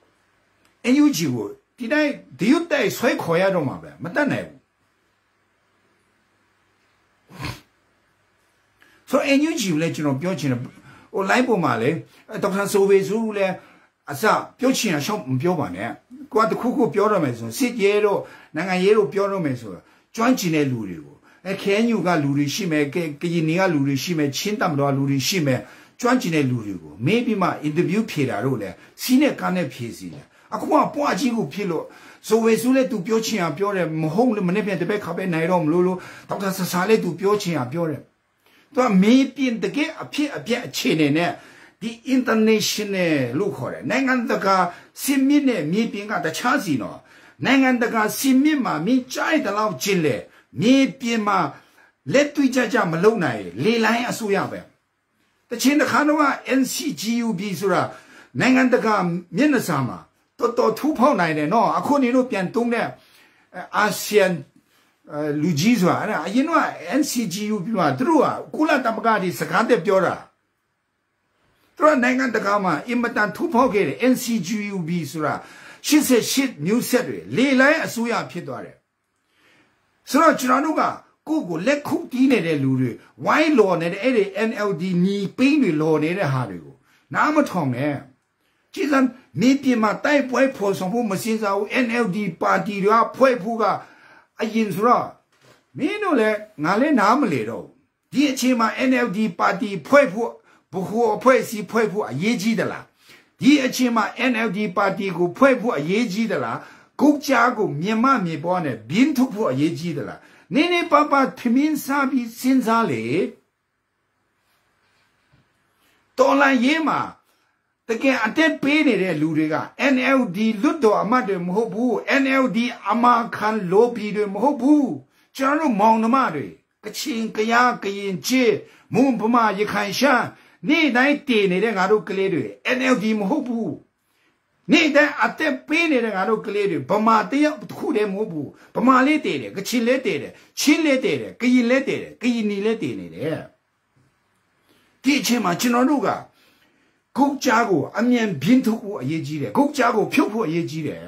N U G ကိုဒီတိုင်းဒီရွတ်တိုက်ဆွဲခေါ်ရတော့မှာပဲမတတ်နိုင်ဘူးဆို N U G ကိုလည်းကျွန်တော်ပြောချင်တယ်ဟို live ပေါ်မှာလေဒေါက်တာဆိုဝေစုလည်းအစပြောချင်အောင်ရှောက်မပြောပါနဲ့ကိုကတခုခုပြောရမယ်ဆိုစစ်ရဲတော့နိုင်ငံရေးတော့ပြောရမယ်ဆိုကျွမ်းကျင်တဲ့လူတွေကိုအဲခဲညူကလူတွေရှိမယ်ကရင်နီကလူတွေရှိမယ်ချင်းတမတော်လူတွေရှိမယ်ကျွမ်းကျင်တဲ့လူတွေကိုမေးပြီးမှအင်တာဗျူးဖြေတာတော့လေစီးနဲ့ကားနဲ့ဖြေစီတယ်အခုကပွားကြီးကိုဖြစ်လို့ဆိုဝေစုလည်းသူပြောချင်အောင်ပြောတယ်မဟုတ်လည်းမနေ့ပြန်တပည့်ခါပဲနိုင်တော့မလို့လို့ဒေါက်တာဆဆာလည်းသူပြောချင်အောင်ပြောတယ်သူကမေးပြင်းတကယ်အဖြစ်အပျက်အခြေအနေနဲ့ဒီ international လို့ခေါ်တယ်နိုင်ငံတကာစစ်မြစ်နဲ့မြေပြင်ကတခြားစီနော်နိုင်ငံတကာစစ်မြစ်မှာမင်းကြိုက်တဲ့လောက်ကျင်းလေမြေပြင်မှာလက်တွေ့ကြကြမလုံနိုင်လေလိုင်းအစိုးရပဲတချင်းတစ်ခါတော့ N C G U B ဆိုတာနိုင်ငံတကာမျက်နှာစာမှာတော်တော်ထူးဖောက်နိုင်တယ်နော်အခုနေလို့ပြန်တုံးတဲ့အာဆီယံလူကြီးဆိုတာအဲ့ဒါအရင်က N C G U B မှာသူတို့ကကုလသမဂ္ဂဒီစကားတက်ပြောတာသူတို့နိုင်ငံတကာမှာအင်မတန်ထူးဖောက်ခဲ့တယ် N C G U B ဆိုတာရှစ်ဆက်ရှစ်မျိုးဆက်တွေလေလိုင်းအစိုးရဖြစ်သွားတယ်ဆိုတော့ကျွန်တော်တို့ကကိုကိုလက်ခုပ်တီးနေတဲ့လူတွေဝိုင်းလော်နေတဲ့အဲ့ဒီ N L D ညီပိန်းတွေလော်နေတဲ့ဟာတွေကိုနားမထောင်နဲ့ကြည်စမ်းမြေပြင်မှာတိုက်ပွဲဖော်ဆောင်ဖို့မစင်စားဘူး N L D ပါတီတွေကဖွဲ့ဖို့ကအရင်ဆိုတော့မင်းတို့လည်းငါလည်းနားမလေတော့ဒီအချိန်မှာ N L D ပါတီဖွဲ့ဖို့ဘခုအဖွဲ့အစည်းဖွဲ့ဖို့အရေးကြီးသလားဒီအချိန်မှာ N L D ပါတီကိုဖွဲ့ဖို့အရေးကြီးသလားကုတ်ကြားကိုမြန်မာမြေပေါ်နဲ့ဘင်းထုတ်ဖို့အရေးကြီးသလားနေနေပပထမင်းစားပြီးစဉ်းစားလေတော်လိုင်းရေးမှာတကယ်အတက်ပေးနေတဲ့လူတွေက N L D လွတ်တော်အမတ်တွေမဟုတ်ဘူး N L D အမာခံလိုဘီတွေမဟုတ်ဘူးကျွန်တော်တို့မောင်နှမတွေကချင်ကရားကရင်ချေမွန်ဗမာရခိုင်ရှမ်းနေ့တိုင်းတည်နေတဲ့ငါတို့ကလေးတွေ N L D မဟုတ်ဘူးနေ့တိုင်းအသက်ပေးနေတဲ့ငါတို့ကလေးတွေဗမာတယောက်တစ်ခုတည်းမဟုတ်ဘူးဗမာလေးတည်တယ်ကချင်လေးတည်တယ်ချင်းလေးတည်တယ်ကရင်လေးတည်တယ်ကရင်နီလေးတည်နေတယ်ဒီအချိန်မှာကျွန်တော်တို့ကကုတ်ကြားကိုအမြန်ဘင်းထုတ်ဖို့အရေးကြီးတယ်ကုတ်ကြားကိုဖြုတ်ဖို့အရေးကြီးတယ်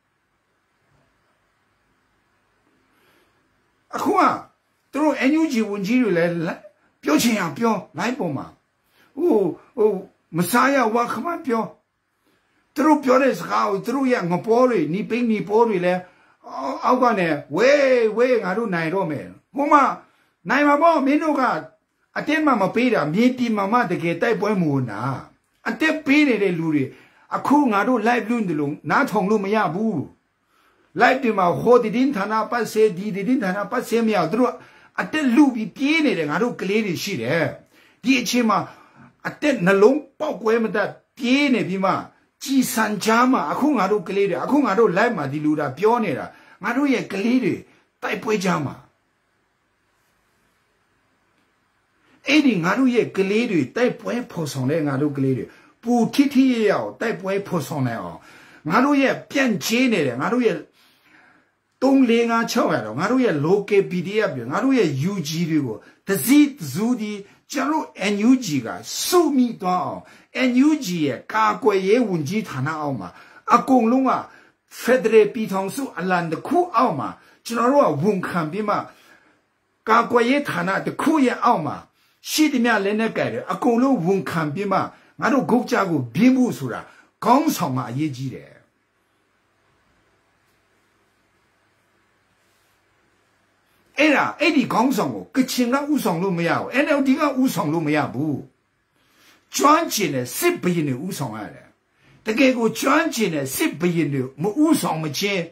အခုကသူတို့ N U G ဝန်ကြီးတွေလည်းပြောချင်အောင်ပြောလိုက်ပေါ်မှာဟိုဟိုမစားရဝါခမပြောသူတို့ပြောတဲ့စကားကိုသူတို့ရငပေါ်တွေနီပိန်းနီပေါ်တွေလဲအောက်ကနေဝေးဝေးငါတို့နိုင်တော့မယ်ဟိုမှာနိုင်မှာပေါ့မင်းတို့ကအတင်းမှမပေးတာမြေတီမမတကယ်တိုက်ပွဲမဟုတ်နာအတက်ပေးနေတဲ့လူတွေအခုငါတို့ live လွန်းတယ်လို့နားထောင်လို့မရဘူး live ဒီမှာဟိုဒီတင်းဌာနပတ်စေဒီဒီတင်းဌာနပတ်စေမရသူတို့အတက်လူပြီးပြေးနေတယ်ငါတို့ကလေးတွေရှိတယ်ဒီအချိန်မှာအတက်နှလုံးပေါက်ကွဲမတတ်ပြေးနေပြီးမှကြည်စံချားမှာအခုငါတို့ကလေးတွေအခုငါတို့ live မှာဒီလူတာပြောနေတာငါတို့ရဲ့ကလေးတွေတိုက်ပွဲကြမှာအဲ့ဒီငါတို့ရဲ့ကလေးတွေတိုက်ပွဲဖော်ဆောင်တဲ့ငါတို့ကလေးတွေပူထိထိရအောင်တိုက်ပွဲဖော်ဆောင်နေအောင်ငါတို့ရဲ့ပြန့်ချေးနေတယ်ငါတို့ရဲ့သုံးလေးငါးခြောက်ရတော့ငါတို့ရဲ့ local P D F တွေငါတို့ရဲ့ U G တွေကိုတစည်းတစုဒီကျွန်တော် N U G ကစုမိသွားအောင် N U G ရဲ့ကာကွယ်ရေးဝန်ကြီးဌာနအောက်မှာအကုန်လုံးက Federal ပြည်ထောင်စုအလံတစ်ခုအောက်မှာကျွန်တော်တို့ကဝန်ခံပြီးမှကာကွယ်ရေးဌာနတစ်ခုရဲ့အောက်မှာရှိသည်များလည်းနဲ့ကြတယ်အကုန်လုံးဝန်ခံပြီးမှငါတို့ဂုတ်ကြကိုဘင်းမှုဆိုတာခေါင်းဆောင်မှာအရေးကြီးတယ်အဲ့ဒါအဲ့ဒီခေါင်းဆောင်ကိုကချင်ကဥဆောင်လို့မရဘူး N L D ကဥဆောင်လို့မရဘူးကျွမ်းကျင်တဲ့စစ်ဘရင်တွေဥဆောင်ရတယ်တကယ်ကိုကျွမ်းကျင်တဲ့စစ်ဘရင်တွေမဥဆောင်မချင်း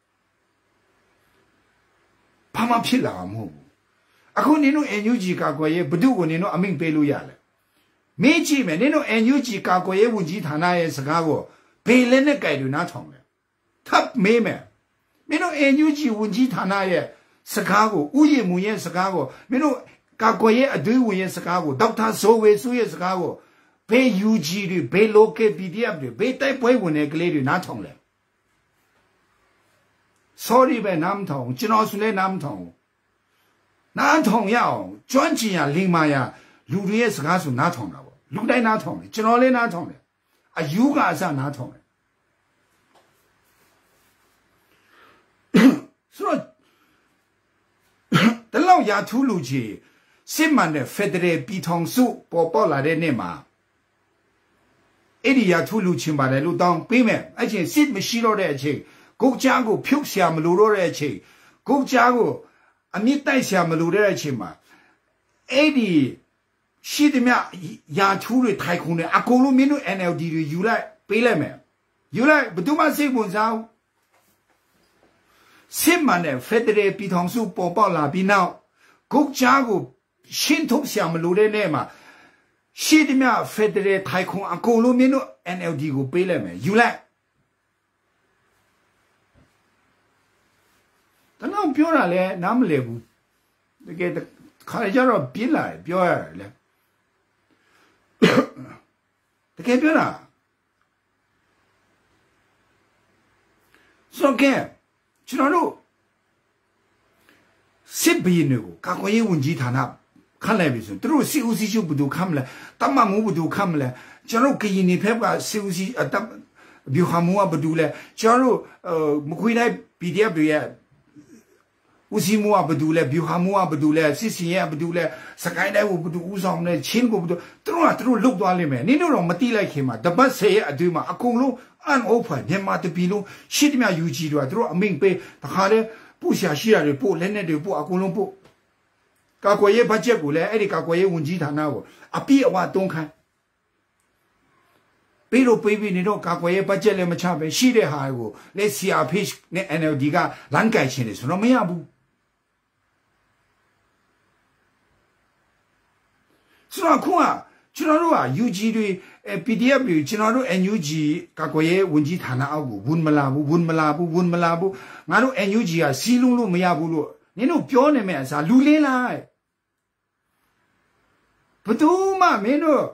ဘာမှဖြစ်လာမှာမဟုတ်ဘူးအခုနင်တို့ N U G ကာကွယ်ရေးဘု து ကိုနင်တို့အမိန့်ပေးလို့ရလဲမေးကြည့်မယ်နင်တို့ N U G ကာကွယ်ရေးဝန်ကြီးဌာနရဲ့စကားကိုဘေးလည်းနဲ့ကြိုက်လို့နားထောင်တယ်ထပ်မေးမယ်မင်းတို့ N U G ဝန်ကြီးဌာနရဲ့စကားကိုဥယျာဉ်မူရဲ့စကားကိုမင်းတို့ကာကွယ်ရေးအတွေးဝင်ရဲ့စကားကိုဒေါက်တာဇိုဝေစုရဲ့စကားကိုဘေး U G တွေဘေး local P D F တွေဘေးတိုက်ပွဲဝင်တဲ့ကလေးတွေနားထောင်လဲ sorry ပဲနားမထောင်ကျွန်တော်ဆိုလဲနားမထောင်နားထောင်ရအောင်ကျွမ်းကျင်ရလိမ္မာရလူတွေရဲ့စကားဆိုနားထောင်တာပေါ့လူတိုင်းနားထောင်တယ်ကျွန်တော်လည်းနားထောင်တယ်အယူကအစနားထောင်တယ်လောက်ရာထူးလူကြီးစစ်မှန်တဲ့ဖက်ဒရယ်ပြည်ထောင်စုပေါ်ပေါက်လာတဲ့နေ့မှာအဲ့ဒီရာထူးလူချင်းပါတယ်လို့တောင်းပေးမယ်အဲ့ချင်းစစ်မရှိတော့တဲ့အချိန်ကိုကြားကိုဖြုတ်ရှာမလို့တော့တဲ့အချိန်ကိုကြားကိုအမြင့်တိုက်ရှာမလို့တဲ့အချိန်မှာအဲ့ဒီရှိသမျှရာထူးတွေထိုင်ခုံတွေအကုန်လုံးမင်းတို့ N L D တွေယူလိုက်ပေးလိုက်မယ်ယူလိုက်ဘယ်သူမှစိတ်ဝင်စားဘူးစစ်မှန်တဲ့ဖက်ဒရယ်ပြည်ထောင်စုပေါ်ပေါက်လာပြီးနောက်ကိုကြားကိုရှင်းထုတ်ရှာမလို့တဲ့နေ့မှာရှိသမျှဖက်ဒရယ်ထိုင်ခုံအကုန်လုံးမင်းတို့ N L D ကိုပေးလိုက်မယ်ယူလိုက်တနောက်ပြောတာလဲနားမလည်ဘူးတကယ်ခါကြတော့ပြင်းလာတယ်ပြောရတယ်လေတကယ်ပြောတာဆိုကဲကျွန်တော်တို့စစ်ဘီနကိုကာကွယ်ရေးဝန်ကြီးဌာနခန့်လိုက်ပြီဆိုသူတို့စစ်ဦးစီးချုပ်ဘယ်သူခန့်မလဲတမန်မှုဘယ်သူခန့်မလဲကျွန်တော်ကရင်နေဖက်ကစစ်ဦးစီးအတဘီဟာမူကဘယ်သူလဲကျွန်တော်မခွေးတိုင်း P D F တွေရဲ့ဦးစီးမှုကဘယ်သူလဲဘီဟာမူကဘယ်သူလဲစစ်စင်ရဲ့ဘယ်သူလဲစကိုင်းတိုင်းကိုဘယ်သူဦးဆောင်လဲချင်းကိုဘယ်သူသူတို့ကသူတို့လုတ်သွားလိမ့်မယ်နင်တို့တော့မတိလိုက်ခင်မှာတပတ်ဆယ်ရဲ့အတွင်းမှာအကုန်လုံးအန်အိုဖာမြန်မာတပီလုံးရှိသမျှယူကြည်တော့သူတို့အမိန်ပေးတခါလဲပို့ရှာရှိရတယ်ပို့လက်နဲ့တွေပို့အကုန်လုံးပို့ကာကွယ်ရေးဘတ်ဂျက်ကိုလည်းအဲ့ဒီကာကွယ်ရေးဝန်ကြီးဌာနကိုအပြည့်အဝတုံးခိုင်းပြီးတော့ပေးပြီးနေတော့ကာကွယ်ရေးဘတ်ဂျက်လည်းမချပဲရှိတဲ့ဟာကိုလက် C R P H နဲ့ N L D ကလမ်းကြိုင်ရှင်နေဆိုတော့မရဘူးဆိုတော့ခုကကျွန်တော်တို့က U G တွေ P D F တွေကျွန်တော်တို့ N U G ကာကွယ်ရေးဝန်ကြီးဌာနအောက်ကိုဝန်မလာဘူးဝန်မလာဘူးဝန်မလာဘူးငါတို့ N U G ကစီးလုံးလို့မရဘူးလို့နင်တို့ပြောနေမယ့်အစားလူလင်းလိုက်ဘယ်သူမှမင်းတို့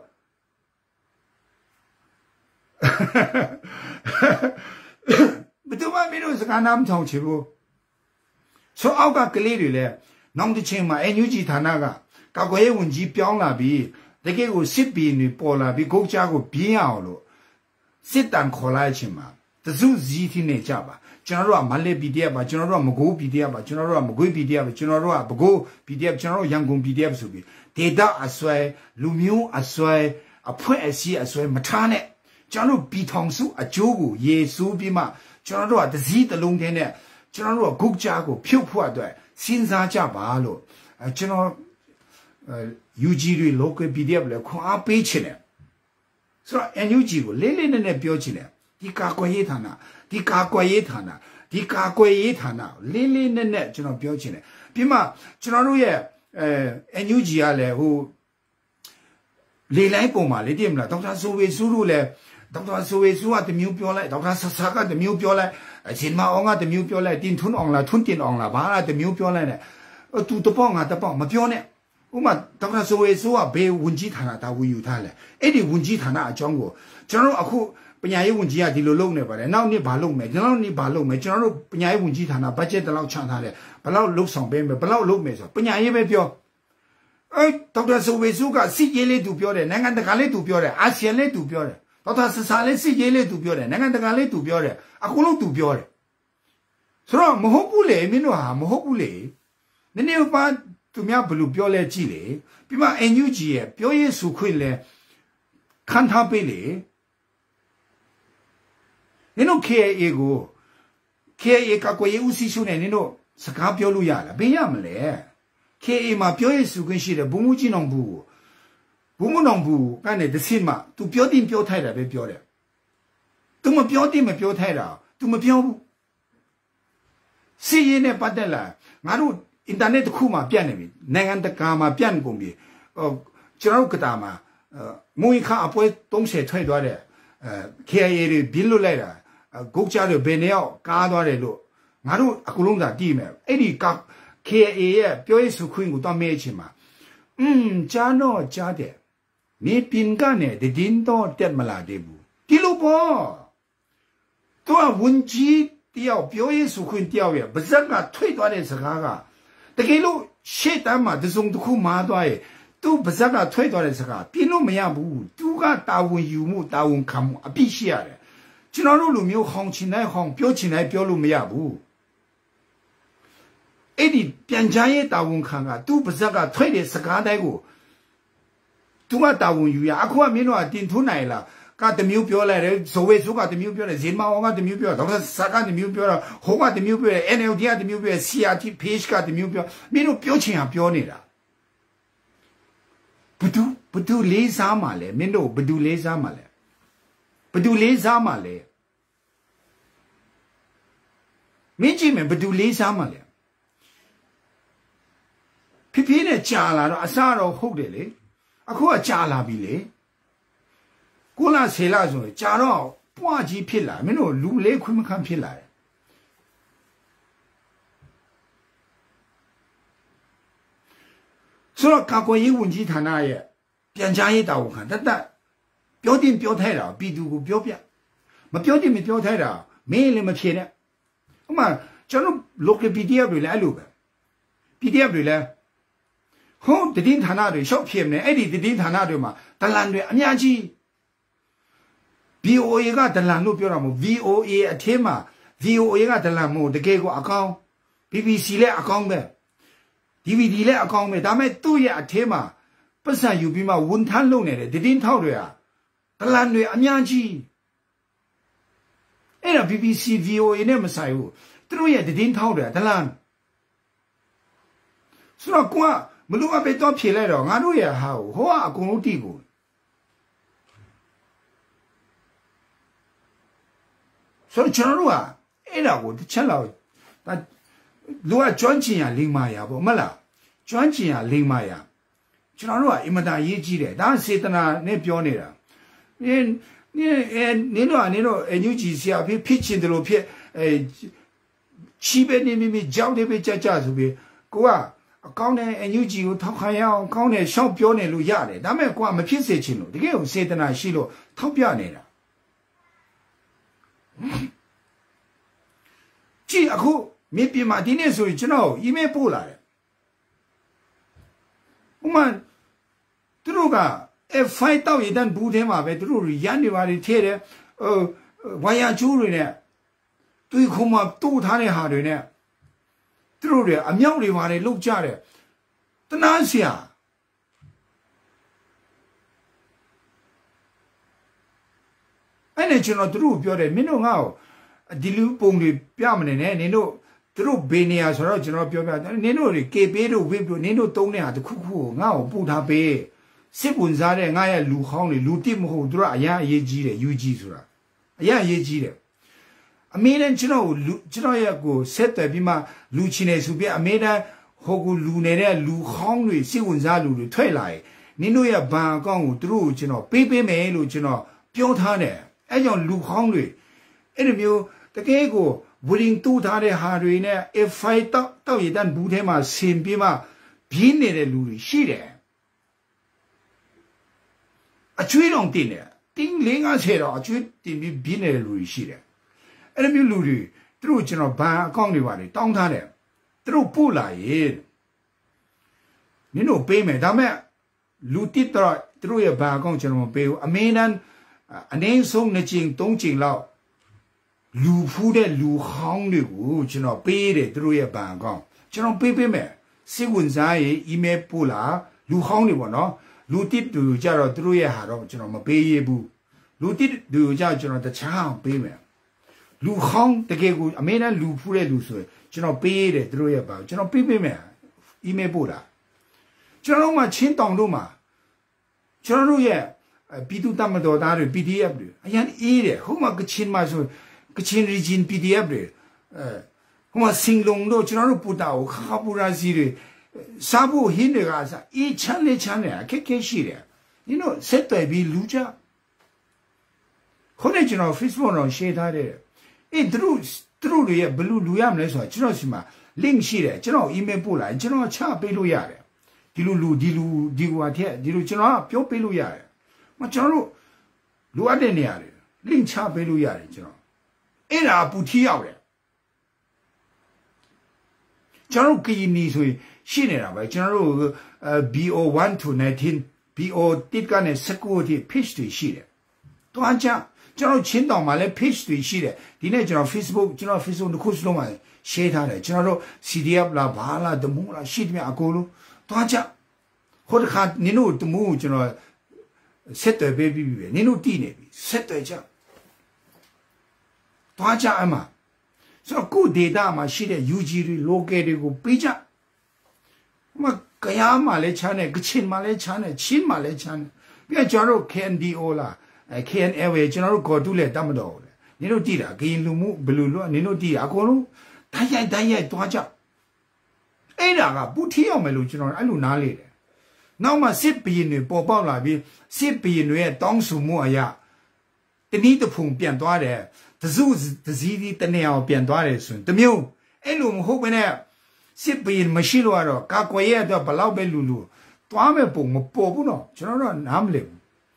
ဘယ်သူမှမင်းတို့စကားနားမထောင်ချင်ဘူးဆိုအောက်ကကလေးတွေလည်းနောက်တစ်ချိန်မှာ N U G ဌာနကကာကွယ်ရေးဝန်ကြီးပြောင်းလာပြီးတကယ်ကိုစစ်ပီနေပေါ်လာပြီးကိုကြားကိုပြင်းအောင်လို့စစ်တမ်းခေါ်လိုက်ခြင်းမှာတစုစည်းထင်းနေကြပါကျွန်တော်တို့ကမလေး P D F ပါကျွန်တော်တို့ကမကိုး P D F ပါကျွန်တော်တို့ကမကွေး P D F ပါကျွန်တော်တို့ကဘကိုး P D F ကျွန်တော်တို့ရန်ကုန် P D F ဆိုပြီးဒေတာအစွဲလူမျိုးအစွဲအဖွဲ့အစည်းအစွဲမထားနဲ့ကျွန်တော်တို့ပြည်ထောင်စုအကျိုးကိုရေဆိုးပြီးမှကျွန်တော်တို့ကတစည်းတလုံးတည်းနဲ့ကျွန်တော်တို့ကဂုတ်ကြားကိုဖြုတ်ဖို့အတွက်စဉ်းစားကြပါလို့ကျွန်တော်U G တွေ local P D F လည်းခွန်အားပေးချင်တယ်ဆိုတော့ N U G ကိုလေးလေးနက်နက်ပြောချင်တယ်ဒီကာကွယ်ရေးဌာနဒီကာကွယ်ရေးဌာနဒီကာကွယ်ရေးဌာနလေးလေးနက်နက်ကျွန်တော်ပြောချင်တယ်ပြီးမှကျွန်တော်တို့ရဲ့အဲ N U G ကလည်းဟိုလေလိုင်းပုံမှာလေတည်မလားဒေါက်တာဆိုဝေစုတို့လည်းဒေါက်တာဆိုဝေစုကတမျိုးပြောလိုက်ဒေါက်တာဆဆာကတမျိုးပြောလိုက်အရှင်မအောင်ကတမျိုးပြောလိုက်တင်ထွန်းအောင်လားထွန်းတင်အောင်လားဘာလားတမျိုးပြောလိုက်နဲ့သူတပေါက်ငါတပေါက်မပြောနဲ့ဥမာဒေါက်တာဆိုဝေဆိုကဘေးဝန်ကြီးဌာနတာဝန်ယူထားလဲအဲ့ဒီဝန်ကြီးဌာနအကြောင်းကိုကျွန်တော်တို့အခုပညာရေးဝန်ကြီးကဒီလိုလုပ်နေပါတယ်နောက်နေ့ဘာလုပ်မယ်ကျွန်တော်တို့နေ့ဘာလုပ်မယ်ကျွန်တော်တို့ပညာရေးဝန်ကြီးဌာနဘတ်ဂျက်တလောက်ချထားတယ်ဘယ်လောက်လုပ်ဆောင်ပေးမယ်ဘယ်လောက်လုပ်မယ်ဆိုပညာရေးပဲပြောအဲ့ဒေါက်တာဆိုဝေဆိုကစစ်ရေးလေးသူပြောတယ်နိုင်ငံတကာလေးသူပြောတယ်အာဆီယံလေးသူပြောတယ်ဒေါက်တာဆဆာလေးစစ်ရေးလေးသူပြောတယ်နိုင်ငံတကာလေးသူပြောတယ်အခုလုံးသူပြောတယ်ဆိုတော့မဟုတ်ဘူးလေမင်းတို့ဟာမဟုတ်ဘူးလေနည်းနည်းပါသူများဘယ်လိုပြောလဲကြည့်လေပြီးမှ N U G ရဲ့ပြောရေးဆိုခွင့်လဲခံထားပေးလေနင်တို့ K I A ကို K I A ကကိုရေးဦးစီးရှုနေနင်တို့စကားပြောလို့ရလားဘယ်ရမလဲ K I A မှာပြောရေးဆိုခွင့်ရှိတယ်ဘုံမှုကြီးနောင်ဘူးဘုံမှုနောင်ဘူးကနေတစိမှ तू ပြောတင်ပြောထိုက်တာပဲပြောတယ် तू မပြောတင်မပြောထိုက်တာ तू မပြောဘူးစီရင်နဲ့ပတ်သက်လာငါတို့အင်တာနက်တစ်ခုမှာပြတ်နေပြီနိုင်ငံတကာမှာပြတ်ကုန်ပြီဟိုကျွန်တော်ကတာမှာမွေခါအပွဲသုံးဆယ်ထွက်သွားတယ်အဲ K I A တွေဘင်းလွတ်လိုက်တာဂုတ်ချတွေဘယ်နှစ်ယောက်ကားသွားတယ်လို့ငါတို့အကူလုံးသာတည်မယ်အဲ့ဒီက K I A ရဲ့ပြောရေးဆိုခွင့်ကိုတော့မေးချင်မှာอืมကြားတော့ကြားတယ်နေပင်ကနေတည်င်းတော့တက်မလာသေးဘူးဒီလိုပေါ့သူကဝန်ကြီးတယောက်ပြောရေးဆိုခွင့်တယောက်ရဲ့ဗဇက်ကထွေးသွားတဲ့စကားကတကယ်လို့ရှေ့တမ်းမှာတစုံတစ်ခုမှားသွားရဲ့သူဗဇက်ကထွေးသွားတဲ့စကားပြင်းလို့မရဘူးသူကတာဝန်ယူမှုတာဝန်ခံမှုအပြစ်ရှိရတယ်ကျွန်တော်တို့လူမျိုးဟောင်းချင်တဲ့ဟောင်းပြောချင်တဲ့ပြောလို့မရဘူးအဲ့ဒီပြန်ကြားရေးတာဝန်ခံကသူ့ပါဇက်ကထွက်တဲ့စကားတိုင်းကိုသူကတာဝန်ယူရအခုကမင်းတို့ကတင်ထွန်းနိုင်လားကတမျိုးပြောလိုက်တယ်ဇိုဝေစုကတမျိုးပြောတယ်ဇင်မောင်ကတမျိုးပြောဒေါက်တာစကားတမျိုးပြောတော့ဟိုကတမျိုးပြောတယ် N L D ကတမျိုးပြောတယ် C R T page ကတမျိုးပြောမင်းတို့ပြောချင်တာပြောနေတာဘဒူဘဒူလေးစားမှလဲမင်းတို့ဘဒူလေးစားမှလဲဘဒူလေးစားမှလဲမင်းကြည့်မယ်ဘဒူလေးစားမှလဲဖိဖိနဲ့ကြာလာတော့အစားတော့ဟုတ်တယ်လေအခုကကြာလာပြီလေကိုလာဆေလာဆိုရင်ကြာတော့ပွားကြီးဖြစ်လာမင်းတို့လူလေးခွင့်မခံဖြစ်လာတယ်ဆိုတော့ကာကွယ်ရေးဝန်ကြီးဌာနရဲ့ပြန်ကြားရေးတာဝန်ခံတတ်တတ်ပြောတင်ပြောထိုက်တာပြည်သူကိုပြောပြမပြောတင်မပြောထိုက်တာမင်းလည်းမဖြေနဲ့ဥမာကျွန်တော် local P D F တွေလည်းအဲ့လိုပဲ P D F တွေလည်းဟိုတည်င်းဌာနတွေရှော့ဖြစ်နေအဲ့ဒီတည်င်းဌာနတွေမှာဒလန်တွေအများကြီး V O A ကဒလန်လို့ပြောတာမဟုတ် V O A အထင်းမှာ V O A ကဒလန်မဟုတ်တကယ်ကိုအကောင်း B B C လည်းအကောင်းပဲ D V D လည်းအကောင်းပဲဒါပေမဲ့သူ့ရဲ့အထင်းမှာပတ်စံယူပြီးမှဝန်ထမ်းလုပ်နေတယ်တည်င်းထောက်တွေဟာဒလန်တွေအများကြီးအဲ့ဒါ B B C V O A နဲ့မဆိုင်ဘူးသူတို့ရဲ့တည်င်းထောက်တွေဒလန်ဆိုတော့ကွာမလို့အပေတော့ဖြေလိုက်တော့ငါတို့ရဲ့ဟာကိုဟိုကအကုန်လုံးတိကိုဆိုတော့ကျွန်တော်တို့ကအဲ့ဒါကိုတစ်ချက်လောက်ဒါလူကကျွမ်းကျင်ရလိမ္မာရပေါ့မလားကျွမ်းကျင်ရလိမ္မာရကျွန်တော်တို့ကအင်မတန်ရေးကြီးတယ်ဒါစေတနာနဲ့ပြောနေတာနင်းနင်းအဲနင်းတို့ကနင်းတို့အညူကြီးဆရာဖြစ်ဖြစ်ချင်တယ်လို့ဖြစ်အဲချီးပဲနေမိမိကြောက်တယ်ပဲကြကြဆိုပြီးကိုကအကောင်းတဲ့အညူကြီးကိုထောက်ခံရအောင်ကောင်းတဲ့ရှောက်ပြောနေလို့ရတယ်ဒါပေမဲ့ကိုကမဖြစ်စေချင်လို့တကယ်ကိုစေတနာရှိလို့ထောက်ပြနေတာကြည့်အခုမြေပြင်မှာဒီနေ့ဆိုရင်ကျွန်တော်အီးမေးလ်ပို့လာတယ်ဥမာသူတို့က F ไฟ တောက်ရည်တန်းဘူးထဲမှာပဲသူတို့ရန်နေပါလိထည့်တယ်ဟိုဝါယာကျိုးတွေနဲ့သူခုမှတူထားတဲ့ဟာတွေနဲ့သူတို့တွေအမြောက်တွေပါလေလုတ်ကြတယ်တနာเสียအဲ့နဲ့ကျွန်တော်တို့ပြောတယ်မင်းတို့ငါ့ကိုဒီလူပုံတွေပြမနေနဲ့နင်တို့တို့ဘေးနေရဆိုတော့ကျွန်တော်ပြောပြနင်တို့တွေကေပေးတို့ဝစ်တို့နင်တို့တုံးတဲ့ဟာတခုခုကိုငါ့ကိုပို့ထားပေးစစ်ဝင်စားတဲ့ငါရဲ့လူဟောင်းတွေလူတိမဟုတ်တို့ကအရန်အရေးကြီးတယ် U G ဆိုတာအရန်အရေးကြီးတယ်အမေနဲ့ကျွန်တော်လူကျွန်တော်ရဲ့ကိုဆက်တယ်ပြီးမှလူချင်းနေဆိုပြအမေနဲ့ဟိုကူလူနေတဲ့လူဟောင်းတွေစစ်ဝင်စားလူတွေထွက်လာရင်နင်တို့ရဲ့ဘဏ်အကောင့်ကိုတို့ကိုကျွန်တော်ပေးပေးမယ်လို့ကျွန်တော်ပြောထားတယ်အဲကြောင့်လူဟောင်းတွေအဲ့ဒီမျိုးတကယ်ကိုဝရင်တူထားတဲ့ဟာတွေနဲ့ F ไฟ တောက်တောက်ရည်တန်းဘူးထဲမှာဆင်ပြီးမှပြင်းနေတဲ့လူတွေရှိတယ်အချွေးတော်တင်တယ်တင်းလေးငါဆယ်တော့အချွေးတင်ပြီးပြင်းနေတဲ့လူတွေရှိတယ်အဲ့ဒီမျိုးလူတွေသူတို့ကျွန်တော်ဘဏ်အကောင့်တွေပါလေတောင်းထားတယ်သူတို့ပို့လာရင်နင်တို့ပေးမယ်ဒါမဲ့လူတစ်တော့သူတို့ရဲ့ဘဏ်အကောင့်ကျွန်တော်မပေးဘူးအမင်းတန်းအနေဆုံးနှစ်ကြိမ်သုံးကြိမ်လောက်လူဖူးတဲ့လူဟောင်းတွေကိုကျွန်တော်ပေးတယ်သူတို့ရဲ့ဘဏ်အကောင့်ကျွန်တော်ပေးပေးမယ်စစ်ဝင်စားရေးအီးမေးလ်ပို့လာလူဟောင်းတွေပေါ့နော်လူတစ်တူကြတော့သူတို့ရဲ့ဟာတော့ကျွန်တော်မပေးရဘူးလူတစ်တူကြကျွန်တော်တခြားပေးမယ်လူဟောင်းတကယ်ကိုအမေနဲ့လူဖူးတဲ့လူဆိုရင်ကျွန်တော်ပေးရတယ်သူတို့ရဲ့ဘဏ်ကျွန်တော်ပေးပေးမယ်အီးမေးလ်ပို့လာကျွန်တော်တို့မှချင်းတောင်တို့မှာကျွန်တော်တို့ရဲ့ပြည်သူ့တမတော်သားတွေ P D F တွေအရင်အေးတယ်ဟိုမှာကချင်မှာဆိုကချင် region P D F တွေအဲဟိုမှာစင်လုံးတို့ကျွန်တော်တို့ပူတာကိုခါပူရာစီတွေစားဖို့ဟင်းတွေကစားအေးချမ်းလေးချမ်းတယ်အခက်ခဲရှိတယ်ဒီတော့ဆက်တယ်ပြီးလူကြခေါင်းနဲ့ကျွန်တော် Facebook တော့ share ထားတယ်အေးသူတို့သူတို့တွေရဲ့ဘလူလူရမလဲဆိုတာကျွန်တော်စီမှာ link ရှိတယ်ကျွန်တော် email ပို့လိုက်ကျွန်တော်ချပေးလို့ရတယ်ဒီလူလူဒီလူဒီကွာတဲ့ဒီလူကျွန်တော်ပြောပေးလို့ရတယ်မကျွန်တော်တို့လိုအပ်တဲ့နေရာတွေ link ချပေးလို့ရတယ်ကျွန်တော်အဲ့ဒါပူထီရောက်တယ်ကျွန်တော်ကရင်နီဆိုရင်ရှိနေတာပဲကျွန်တော်တို့ B O one to nineteen B O တစ်ကနေ security page တွေရှိတယ်တွားကြကျွန်တော်ချင်းတောင်မှာလည်း page တွေရှိတယ်ဒီနေ့ကျွန်တော် Facebook ကျွန်တော် Facebook တစ်ခုစလုံးမှာ share ထားတယ်ကျွန်တော်တို့ C D F လားဘာလားတမှုလားရှိတယ်မြအကုန်လုံးတွားကြဟိုတခါနင်တို့တမှုကျွန်တော်ဆက်တယ်ပေးပြီးပြီနင်တို့တည်နေပြီဆက်တယ်ကြတွားကြအမှဆိုတော့ကို data မှာရှိတဲ့ U G တွေ local တွေကိုပေးကြမကရမှာလည်းချမ်းတယ်ကချင်မှာလည်းချမ်းတယ်ချင်းမှာလည်းချမ်းတယ်ပြီးတော့ကျွန်တော်တို့ K N D O လား K N L ပဲကျွန်တော်တို့ God တူလည်းတတ်မတော်ဘူးလေနင်တို့တည်တာဂရင်လူမှုဘယ်လိုလို့နင်တို့တည်တာအကုန်လုံးတိုင်းရိုက်တိုင်းရိုက်တွားကြအဲ့ဒါကပူထီအောင်မယ်လို့ကျွန်တော်အဲ့လိုနားလေတယ်နောက်မှစစ်ဘရင်တွေပေါ်ပေါက်လာပြီးစစ်ဘရင်တွေရဲ့တောင်းဆိုမှုအရာတနည်းတစ်ဖုံပြန်သွားတယ်တစုတစည်းဒီတနေအောင်ပြန်သွားတယ်ဆိုရင်တမျိုးအဲ့လိုမဟုတ်ဘဲနဲ့စစ်ဘရင်မရှိလို့ကတော့ကာကွယ်ရဲ့အတွက်ဘလောက်ပဲလူလူသွားမဲ့ပုံမပေါ်ဘူးနော်ကျွန်တော်တို့ကနားမလည်ဘူး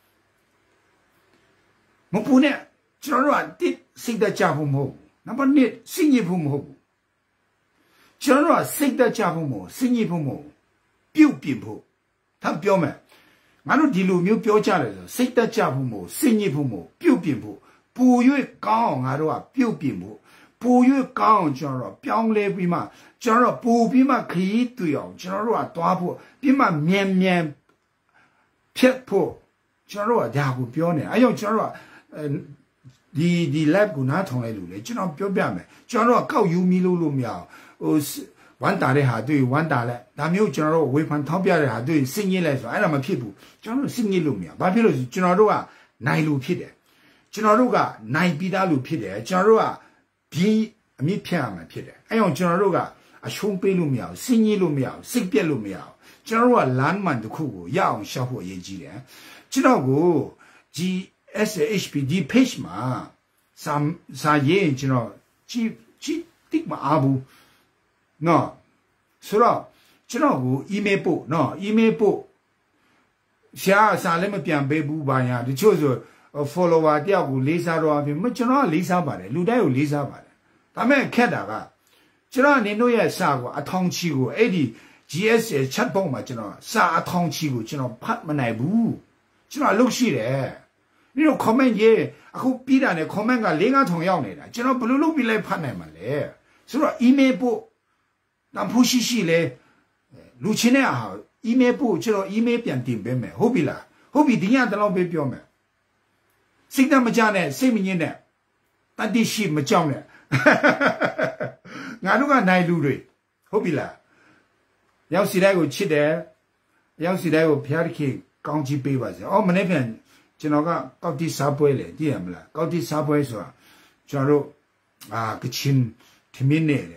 မပူနဲ့ကျွန်တော်တို့ကတစ်စိတ်တကြဖို့မဟုတ်ဘူးနံပါတ်နှစ်စိတ်ညစ်ဖို့မဟုတ်ဘူးကျွန်တော်တို့ကစိတ်တကြဖို့မဟုတ်စိတ်ညစ်ဖို့မဟုတ်ပြုတ်ပြင်းဖို့ထပ်ပြောမယ်ငါတို့ဒီလိုမျိုးပြောကြတယ်ဆိုစိတ်တကြဖို့မဟုတ်စိတ်ညစ်ဖို့မဟုတ်ပြုတ်ပြင်းဖို့ပူ၍ကောင်းအောင်ငါတို့ကပြုတ်ပြင်းဖို့ပူ၍ကောင်းအောင်ကျွန်တော်တို့ပြောင်းလဲပြီးမှကျွန်တော်တို့ပူပြီးမှခရီးတွေ့အောင်ကျွန်တော်တို့ကသွားဖို့ပြီးမှမြန်မြန်ဖြတ်ဖို့ကျွန်တော်တို့ကဒါကိုပြောနေအဲကြောင့်ကျွန်တော်တို့ကဒီဒီ lab ကိုနားထောင်လိုက်လို့လေကျွန်တော်ပြောပြမယ်ကျွန်တော်တို့ကကောက်ယူမီလို့လို့မရအောင်ဟိုဝန်တာတဲ့ဟာတွေ့ဝန်တာလဲဒါမျိုးကျွန်တော်တို့ဝေဖန်ထောက်ပြတဲ့ဟာတွေ့စိတ်ညစ်လိုက်ဆိုအဲ့ဒါမဖြစ်ဘူးကျွန်တော်တို့စိတ်ညစ်လို့မရဘာဖြစ်လို့ကျွန်တော်တို့ကနိုင်လို့ဖြစ်တယ်ကျွန်တော်တို့ကနိုင်ပြီးသားလို့ဖြစ်တယ်ကျွန်တော်တို့ကဒီအမြင့်ဖြတ်ရမှာဖြစ်တယ်အဲကြောင့်ကျွန်တော်တို့ကအရှုံးပေးလို့မရဘူးစိတ်ညစ်လို့မရဘူးစိတ်ပြက်လို့မရဘူးကျွန်တော်တို့ကလမ်းမှန်တစ်ခုကိုရအောင်ရှောက်ဖို့အရေးကြီးတယ်ကျွန်တော်ကို G S H P D page မှာစာစာရေးကျွန်တော်ကြည့်ကြည့်တိတ်မအားဘူးနော်ဆိုတော့ကျွန်တော်ကို email ပို့နော် email ပို့ရှားစာလည်းမပြန်ပေးဘူးဘာညာတချို့ဆို follower တယောက်ကိုလေးစားတော့အပြင်မကျွန်တော်ကလေးစားပါတယ်လူတိုင်းကိုလေးစားပါတယ်ဒါပေမဲ့ခက်တာကကျွန်တော်နေတို့ရဲ့စာကိုအထောင်ချီကိုအဲ့ဒီ G S chat box မှာကျွန်တော်စာအထောင်ချီကိုကျွန်တော်ဖတ်မနိုင်ဘူးကျွန်တော်အလုပ်ရှိတယ်ဒီလို comment ရေးအခုပြီးတာနဲ့ comment က၄-၅ထောင်ရောက်နေတာကျွန်တော်ဘယ်လိုလုပ်ပြီးလဲဖတ်နိုင်မှာလဲဆိုတော့ email ပို့တန်ဖိုးရှိရှိလဲလူချင်းတဲ့အား email ပို့ကျွန်တော် email ပြန်တင်ပေးမယ်ဟုတ်ပြီလားဟုတ်ပြီဒီညတလောက်ပဲပြောမယ်စိတ်တမကြနဲ့စိတ်မငြင်းနဲ့တတိရှိမကြောက်နဲ့ငါတို့ကနိုင်လူတွေဟုတ်ပြီလားရောက်စီတိုင်းကိုချစ်တယ်ရောက်စီတိုင်းကိုဖျားတခေကောင်းချီးပေးပါစေအော်မနေ့ပြန်ကျွန်တော်ကကောက်တိစားပွဲလေသိရမလားကောက်တိစားပွဲဆိုတာကျွန်တော်တို့အာကချင်းထမင်းနေတယ်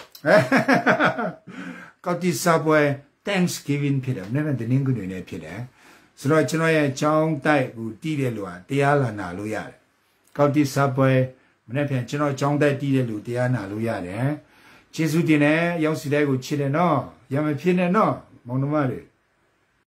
ကောက်တိစားပွဲ Thanksgiving ဖြစ်တယ်မနေ့ကတင်းငွေနေဖြစ်တယ်ဆိုတော့ကျွန်တော်ရဲ့ចောင်းတိုက်ကိုတီးတယ်လို့ဟာတရားလာနာလို့ရတယ်ကောက်တိစားပွဲမနေ့ပြန်ကျွန်တော်ចောင်းတိုက်တီးတယ်လို့တရားနာလို့ရတယ်ကျေးဇူးတင်တယ်ရောက်စီတိုင်းကိုချစ်တယ်နော်ရမဖြစ်နဲ့နော်မောင်နှမတွေ